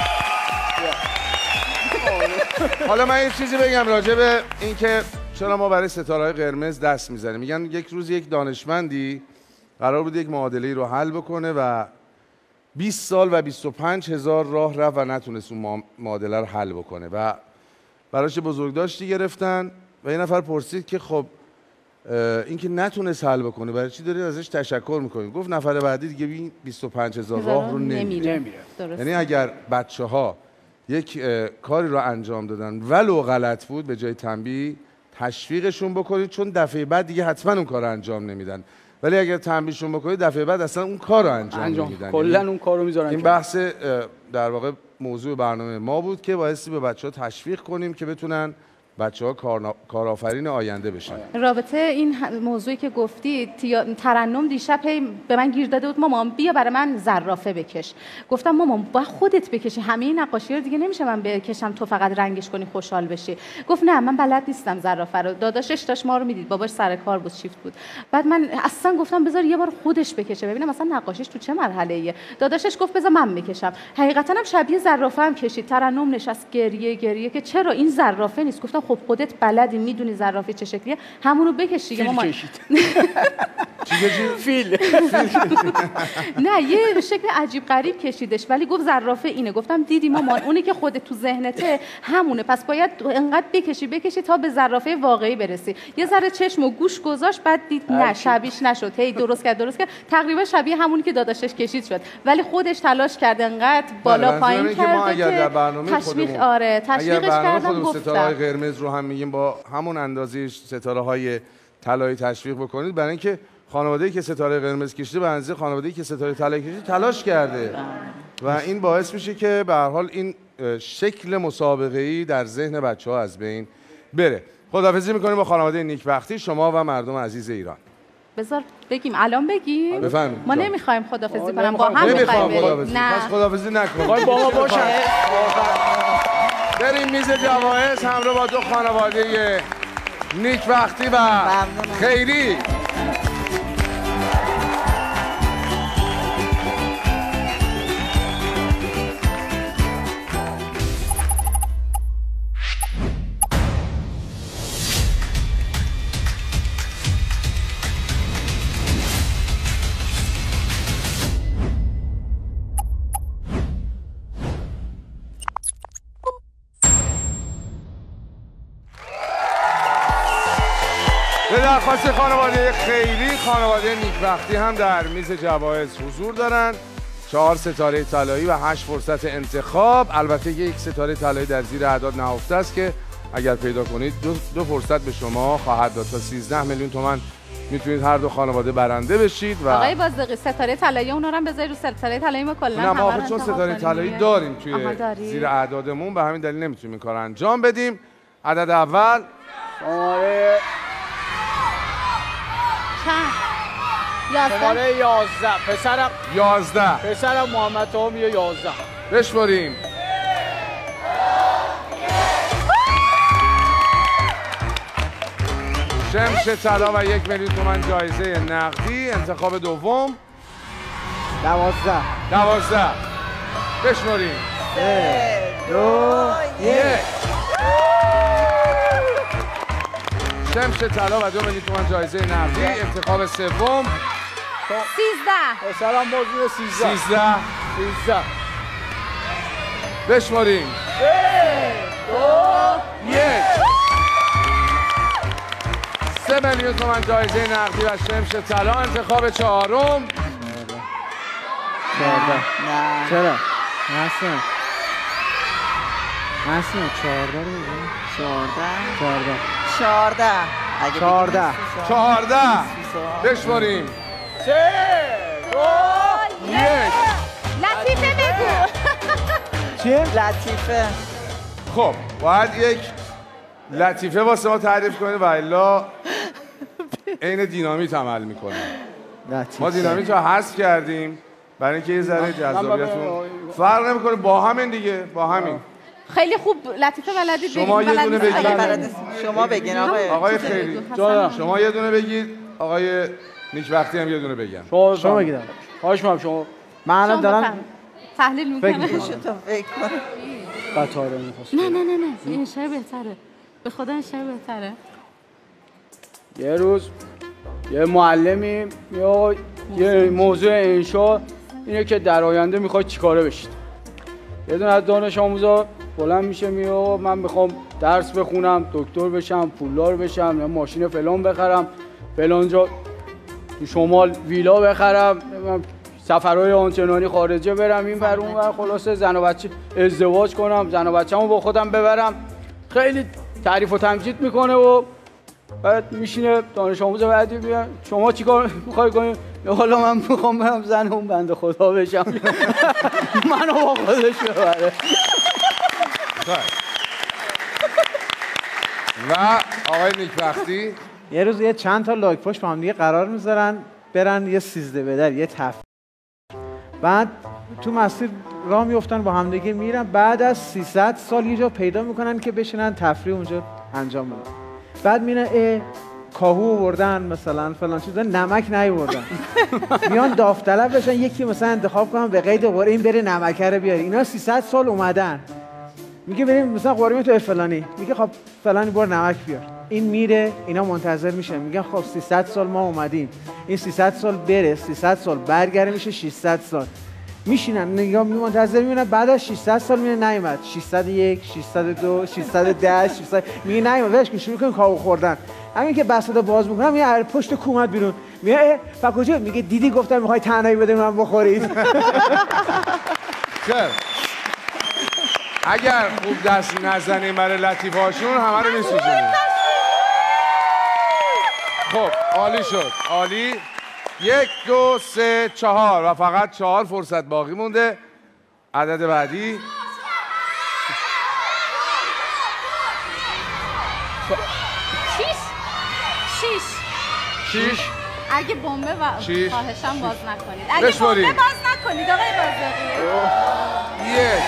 [SPEAKER 1] حالا من یه چیزی بگم راجع به اینکه چرا ما برای ستاره‌های قرمز دست میزنیم. میگن یک روز یک دانشمندی قرار بود یک معادله‌ای رو حل بکنه و بیست سال و بیست و پنج هزار راه رفت و نتونست اون معادله رو حل بکنه و براش بزرگداشتی گرفتن و یه نفر پرسید که خب اینکه نتونست حل بکنه برای چی دارید ازش تشکر میکنید؟ گفت نفر بعدی دیگه بیست و پنج هزار راه رو نمیره. یعنی اگر بچه‌ها یک کاری رو انجام دادن ولو غلط بود به جای تنبیه تشویقشون بکنید، چون دفعه بعد دیگه حتما اون کار رو انجام نمیدن. ولی اگر تنبیهشون بکنید دفعه بعد اصلا اون کار رو انجام, انجام. نمیدن.
[SPEAKER 3] کلا اون کار رو میذارن.
[SPEAKER 1] این بحث در واقع موضوع برنامه ما بود که بایستی به بچه‌ها تشویق کنیم که بتونن بچه‌ها کارنا... کارآفرین آینده بشن.
[SPEAKER 4] رابطه این موضوعی که گفتی تیا... ترنم دیشب به من گیر داده بود مامان بیا برای من زرافه بکش. گفتم مامان با خودت بکشی، همه این نقاشی رو دیگه نمیشه من بکشم تو فقط رنگش کنی خوشحال بشی. گفت نه من بلد نیستم زرافه رو. داداشش داشت ما رو میدید، باباش سر کار بود شیفت بود. بعد من اصلا گفتم بذار یه بار خودش بکشه ببینم مثلا نقاشیش تو چه مرحله‌ایه. داداشش گفت بذار من بکشم. حقیقتا هم شبیه زرافه هم کشید. ترنم نشست گریه گریه که چرا این زرافه نیست. گفتم خب خودت بلدی میدونی زرافه چه شکلیه، همونو بکش دیگه مامان.
[SPEAKER 3] چی
[SPEAKER 1] کشید؟
[SPEAKER 3] فیل.
[SPEAKER 4] نه یه شکل عجیب غریب کشیدش ولی گفت زرافه اینه. گفتم دیدی مامان اونی که خودت تو ذهنته همونه، پس باید انقدر بکشی بکشی تا به زرافه واقعی برسی. یه ذره چشم و گوش گذاشت بعد دید نه شبیهش نشد، هی درست کرد درست کرد تقریبا شبیه همونی که داداشش کشید شد، ولی خودش تلاش کرد انقدر بالا پایین کرد که تشویق آره تشویقش کردم. گفتم
[SPEAKER 1] ستاره قرمز رو هم میگیم با همون اندازه ستاره های طلایی تشویق بکنید، برای اینکه خانواده‌ای که ستاره قرمز کشیده به اندازه خانواده‌ای که ستاره طلایی کشیده تلاش کرده و این باعث میشه که به هر حال این شکل مسابقه‌ای در ذهن بچه‌ها از بین بره. خداحافظی می‌کنیم با خانواده نیکبختی، شما و مردم عزیز ایران.
[SPEAKER 4] بذار بگیم الان بگیم.
[SPEAKER 1] بفرمایید.
[SPEAKER 4] ما نمی‌خوایم خداحافظی کنم، با هم
[SPEAKER 1] می‌خوایم.
[SPEAKER 4] نه
[SPEAKER 1] پس خداحافظی نکنید.
[SPEAKER 3] با ما باشن.
[SPEAKER 1] بریم میز جوایز همراه با دو خانواده نیکبختی و خیری. درخواست خانواده خیری، خانواده نیکبختی هم در میز جوایز حضور دارن. چهار ستاره طلایی و هشت فرصت انتخاب. البته یک ستاره طلایی در زیر اعداد نهفته است که اگر پیدا کنید دو, دو فرصت به شما خواهد داد. تا سیزده میلیون تومان میتونید هر دو خانواده برنده بشید. و
[SPEAKER 4] آقای بازدقی ستاره طلایی اونا رو هم بذارید رو ستاره طلایی ما کلا
[SPEAKER 1] همه رو چون ستاره طلایی داریم توی زیر اعدادمون، به همین دلیل نمیتونیم این کار انجام بدیم. عدد اول
[SPEAKER 3] شماره
[SPEAKER 4] چند؟ یازده.
[SPEAKER 3] شماره یازده. پسرم
[SPEAKER 1] یازده.
[SPEAKER 3] پسرم محمد تام یه یازده.
[SPEAKER 1] بشماریم. شمش طلا و یک میلیون تومان جایزه نقدی. انتخاب دوم
[SPEAKER 5] دوازده.
[SPEAKER 1] دوازده. بشماریم.
[SPEAKER 5] سه دو یک.
[SPEAKER 1] شمش طلا و دو میلیون تومان جایزه نقدی. انتخاب سوم
[SPEAKER 4] سیزده.
[SPEAKER 3] پسرم موضوع سیزده.
[SPEAKER 1] سیزده.
[SPEAKER 3] سیزده.
[SPEAKER 1] بشماریم.
[SPEAKER 3] سه دو
[SPEAKER 1] یک. سه میلیون تومان جایزه نقدی و شمش طلا. انتخاب چهارم
[SPEAKER 5] چهارده.
[SPEAKER 6] نه
[SPEAKER 5] چرا؟ نسیم نسیم چهارده رو بگیم.
[SPEAKER 6] چهارده
[SPEAKER 5] چهارده.
[SPEAKER 6] چهارده. اگه
[SPEAKER 5] چهارده.
[SPEAKER 1] چهارده. بشماریم.
[SPEAKER 3] سه دو
[SPEAKER 1] یک.
[SPEAKER 4] لطیفه بگو.
[SPEAKER 5] چیه؟
[SPEAKER 6] لطیفه.
[SPEAKER 1] خب باید یک لطیفه واسه ما تعریف کنید و الا عین دینامیت عمل میکنه. ما دینامیت رو حذف کردیم برای اینکه یه ذره جذابیتون فرق نمیکنه. با همین دیگه با همین
[SPEAKER 4] خیلی خوب لطیفه بلدید.
[SPEAKER 1] شما یه دونه بگید.
[SPEAKER 6] شما بگین آقای
[SPEAKER 1] آقای خیری شما یه دونه بگید. آقای نیکبختی هم یه دونه بگن.
[SPEAKER 3] شما
[SPEAKER 5] شما بگید.
[SPEAKER 3] خواهش می‌کنم شما.
[SPEAKER 5] من الان دارم
[SPEAKER 4] تحلیل میکنه.
[SPEAKER 6] تو فکر کن.
[SPEAKER 3] قطاره می‌خواست.
[SPEAKER 4] نه نه نه نه این شای بهتره. به خدا این شای بهتره.
[SPEAKER 3] یه روز یه معلمی یا یه موضوع انشا اینه که در آینده میخواد چیکاره بشید. یه دونه از دانش آموزا بلند میشه میگه من میخوام درس بخونم، دکتر بشم، پولدار بشم، یا ماشین فلان بخرم، فلان جا تو شمال ویلا بخرم، سفرهای آنچنانی خارجه برم، این بر اون بر، خلاصه زن و بچه ازدواج کنم، زن و بچه‌مو با خودم ببرم. خیلی تعریف و تمجید میکنه و بعد میشینه دانش آموز بعدی میگه شما چیکار میخوای کنی؟ حالا من میخوام برم زن اون بنده خدا بشم. منو با خودش ببره.
[SPEAKER 1] و آقای نیکبختی
[SPEAKER 5] یه روز یه چند تا لاک پشت با هم دیگه قرار میذارن برن یه سیزده بدر یه تفریح. بعد تو مسیر راه میافتن با هم دیگه میرن. بعد از سیصد سال یه جا پیدا میکنن که بشینن تفریح اونجا انجام بدن. بعد میرن کاهو آوردن مثلا فلان چیزا، نمک نیاوردن. میان داوطلب بشن یکی مثلا انتخاب کنن به قید قرعه این بره نمک رو بیاره. اینا سیصد سال اومدن. میگه بریم مثلا قرعه تو فلانی، میگه خب فلانی بار نمک بیار. این میره، اینا منتظر میشن، میگن خب سیصد سال ما اومدیم، این سیصد سال بره، سیصد سال برگره میشه ششصد سال. میشینن نگاه منتظر میمونن. بعد از ششصد سال میونه نیومد. ششصد و یک، ششصد و دو، ششصد و ده، ششصد میگه نیومد. ولش کن، شروع کن کاهو خوردن. همین که بساطا باز میکنم میگه پشت کو اومد بیرون. میگه اه کجا؟ میگه دیدی گفتم میخوای تنهایی بده من بخورید.
[SPEAKER 1] خیر اگر خوب دست نزنیم برای لطیفهاشون همه رو میسوزونیم. خب عالی شد، عالی. یک دو سه چهار و فقط چهار فرصت باقی مونده. عدد بعدی
[SPEAKER 4] شیش. شیش.
[SPEAKER 1] شیش.
[SPEAKER 4] اگه بمبه و
[SPEAKER 1] شیش.
[SPEAKER 4] خواهشم باز نکنید. اگه
[SPEAKER 1] بشماریم.
[SPEAKER 4] بمبه باز نکنید آقای بازدقی.
[SPEAKER 1] یک.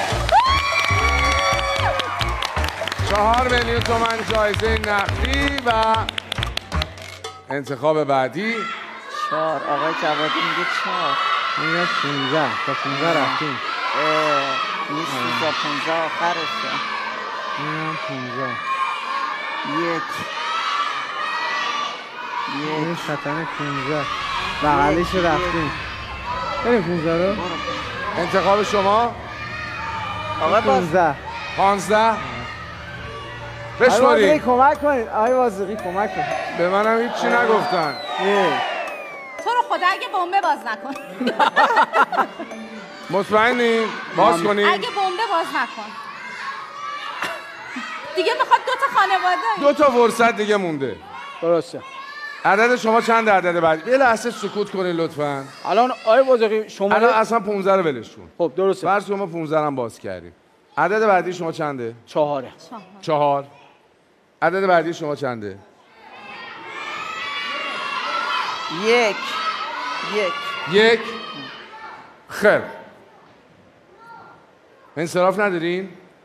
[SPEAKER 1] چهار میلیون تومان جایزه نقدی و انتخاب بعدی
[SPEAKER 6] چهار. آقای جوادی میگه چهار.
[SPEAKER 5] میگه پونزده. تا پونزده رفتیم.
[SPEAKER 6] نیستی تا پونزده آخرشه.
[SPEAKER 5] میگه پونزده.
[SPEAKER 6] یک.
[SPEAKER 5] یک. ختم پونزده. بغلیش رفتیم. بریم پونزده رو.
[SPEAKER 1] انتخاب شما
[SPEAKER 6] آقای
[SPEAKER 5] پونزده.
[SPEAKER 1] پانزده. بشمارید.
[SPEAKER 3] کمک کنید آقای وازقی کمک کنید.
[SPEAKER 1] به منم هیچی نگفتن.
[SPEAKER 4] تو رو خدا اگه بمبه باز نکن.
[SPEAKER 1] مطمئنی؟ باز کنی؟
[SPEAKER 4] اگه بمبه باز نکن. دیگه میخواد دو تا خانواده.
[SPEAKER 1] دو تا فرصت دیگه مونده.
[SPEAKER 3] درسته.
[SPEAKER 1] عدد شما چند عدد بعد؟ یه لحظه سکوت کنید لطفاً.
[SPEAKER 3] الان آقای وازقی شما
[SPEAKER 1] الان اصلا پانزده رو ولش کن.
[SPEAKER 3] خب درسته.
[SPEAKER 1] فرض کن ما پانزده هم باز کردیم. عدد بعدی شما چنده؟
[SPEAKER 3] چهاره.
[SPEAKER 1] چهار. عدد بعدی شما چنده؟
[SPEAKER 6] یک. یک.
[SPEAKER 1] یک. خیر. انصراف ندارین؟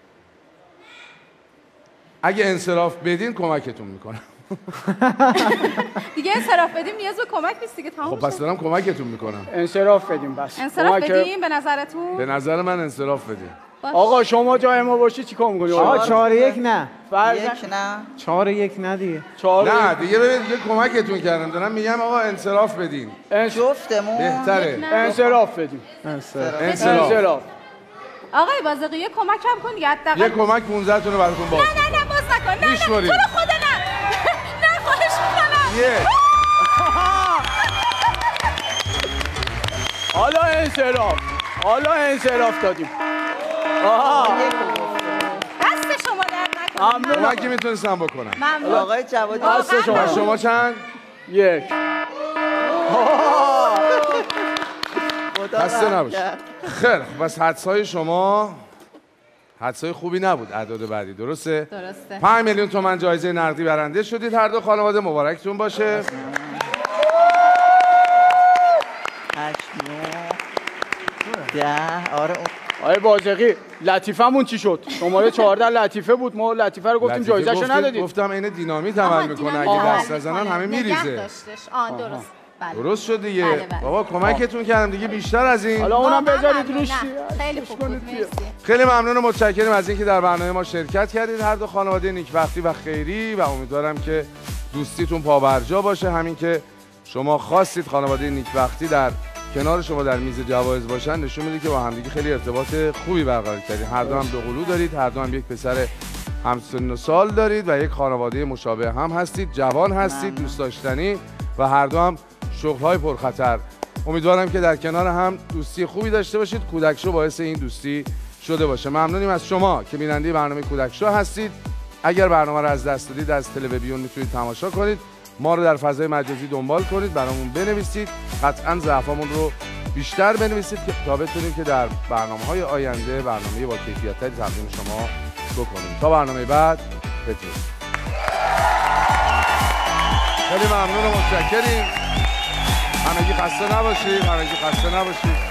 [SPEAKER 1] اگه انصراف بدین کمکتون میکنم.
[SPEAKER 4] دیگه انصراف بدیم نیاز به کمک نیست دیگه تمام.
[SPEAKER 1] خب پس دارم کمکتون میکنم.
[SPEAKER 3] انصراف بدیم بس.
[SPEAKER 4] انصراف بدیم به نظرتون؟
[SPEAKER 1] به نظر من انصراف بدیم.
[SPEAKER 3] آقا شما جای ما باشی چیکار می‌کنی؟
[SPEAKER 5] آقا چهار یک نه.
[SPEAKER 6] یک نه.
[SPEAKER 5] چهار یک نه دیگه.
[SPEAKER 1] نه دیگه ببین دیگه کمکتون کردم دارم میگم آقا انصراف بدین.
[SPEAKER 6] جفتمون
[SPEAKER 1] بهتره.
[SPEAKER 3] انصراف بدیم.
[SPEAKER 1] انصراف.
[SPEAKER 3] انصراف.
[SPEAKER 4] آقای وازقی یه کمک هم کن دیگه حداقل.
[SPEAKER 1] یه کمک پانزده تون رو براتون باز.
[SPEAKER 4] نه نه نه باز نکن. نه نه تو رو خدا نه. نه خواهش می‌کنم.
[SPEAKER 1] یه.
[SPEAKER 3] حالا انصراف. حالا انصراف دادیم. آها.
[SPEAKER 4] دست شما درد نکنه.
[SPEAKER 1] ممنون. کمکی میتونستم بکنم.
[SPEAKER 4] ممنون.
[SPEAKER 6] آقای جوادی
[SPEAKER 3] دست شما.
[SPEAKER 1] شما چند؟
[SPEAKER 3] یک.
[SPEAKER 1] خسته نباشید. خیر پس حدسای شما حدسای خوبی نبود. اعداد بعدی درسته؟
[SPEAKER 4] درسته.
[SPEAKER 1] پنج میلیون تومان جایزه نقدی برنده شدید. هر دو خانواده مبارکتون باشه.
[SPEAKER 6] هشت ده. آره
[SPEAKER 3] آقای وازقی لطیفمون چی شد؟ شماره چهارده لطیفه بود. ما لطیفه رو گفتیم جایزه‌شو ندادید.
[SPEAKER 1] گفتم این دینامیت عمل میکنه. اگه دست نزنن همه میریزه.
[SPEAKER 4] آه درست.
[SPEAKER 1] بله. درست شد دیگه. بله بله. بابا کمکتون کردم دیگه بیشتر از این.
[SPEAKER 3] حالا اونم بذارید روش.
[SPEAKER 4] خیلی خوب بود. مرسی.
[SPEAKER 1] خیلی ممنون و متشکرم از اینکه در برنامه ما شرکت کردید. هر دو خانواده نیکبختی و خیری و امیدوارم که دوستیتون پابرجا باشه. همین که شما خواستید خانواده نیکبختی در کنار شما در میز جوایز باشن نشون میده که با همدیگه خیلی ارتباط خوبی برقرار کردید. هر دو هم دو قلو دارید، هر دو هم یک پسر همسن و سال دارید و یک خانواده مشابه هم هستید، جوان هستید، دوست داشتنی و هر دو هم شغل‌های پرخطر. امیدوارم که در کنار هم دوستی خوبی داشته باشید. کودک شو باعث این دوستی شده باشه. ممنونیم از شما که بیننده برنامه کودک شو هستید. اگر برنامه رو از دست دادید از تلویزیون میتونید تماشا کنید. ما رو در فضای مجازی دنبال کنید، برامون بنویسید، قطعاً ضعفامون رو بیشتر بنویسید که تا بتونیم که در برنامه‌های آینده برنامه با کیفیت‌تری تقدیم شما بکنیم. تا برنامه بعد بدرود. خیلی ممنون و متشکریم. همگی خسته نباشید، همگی خسته نباشید.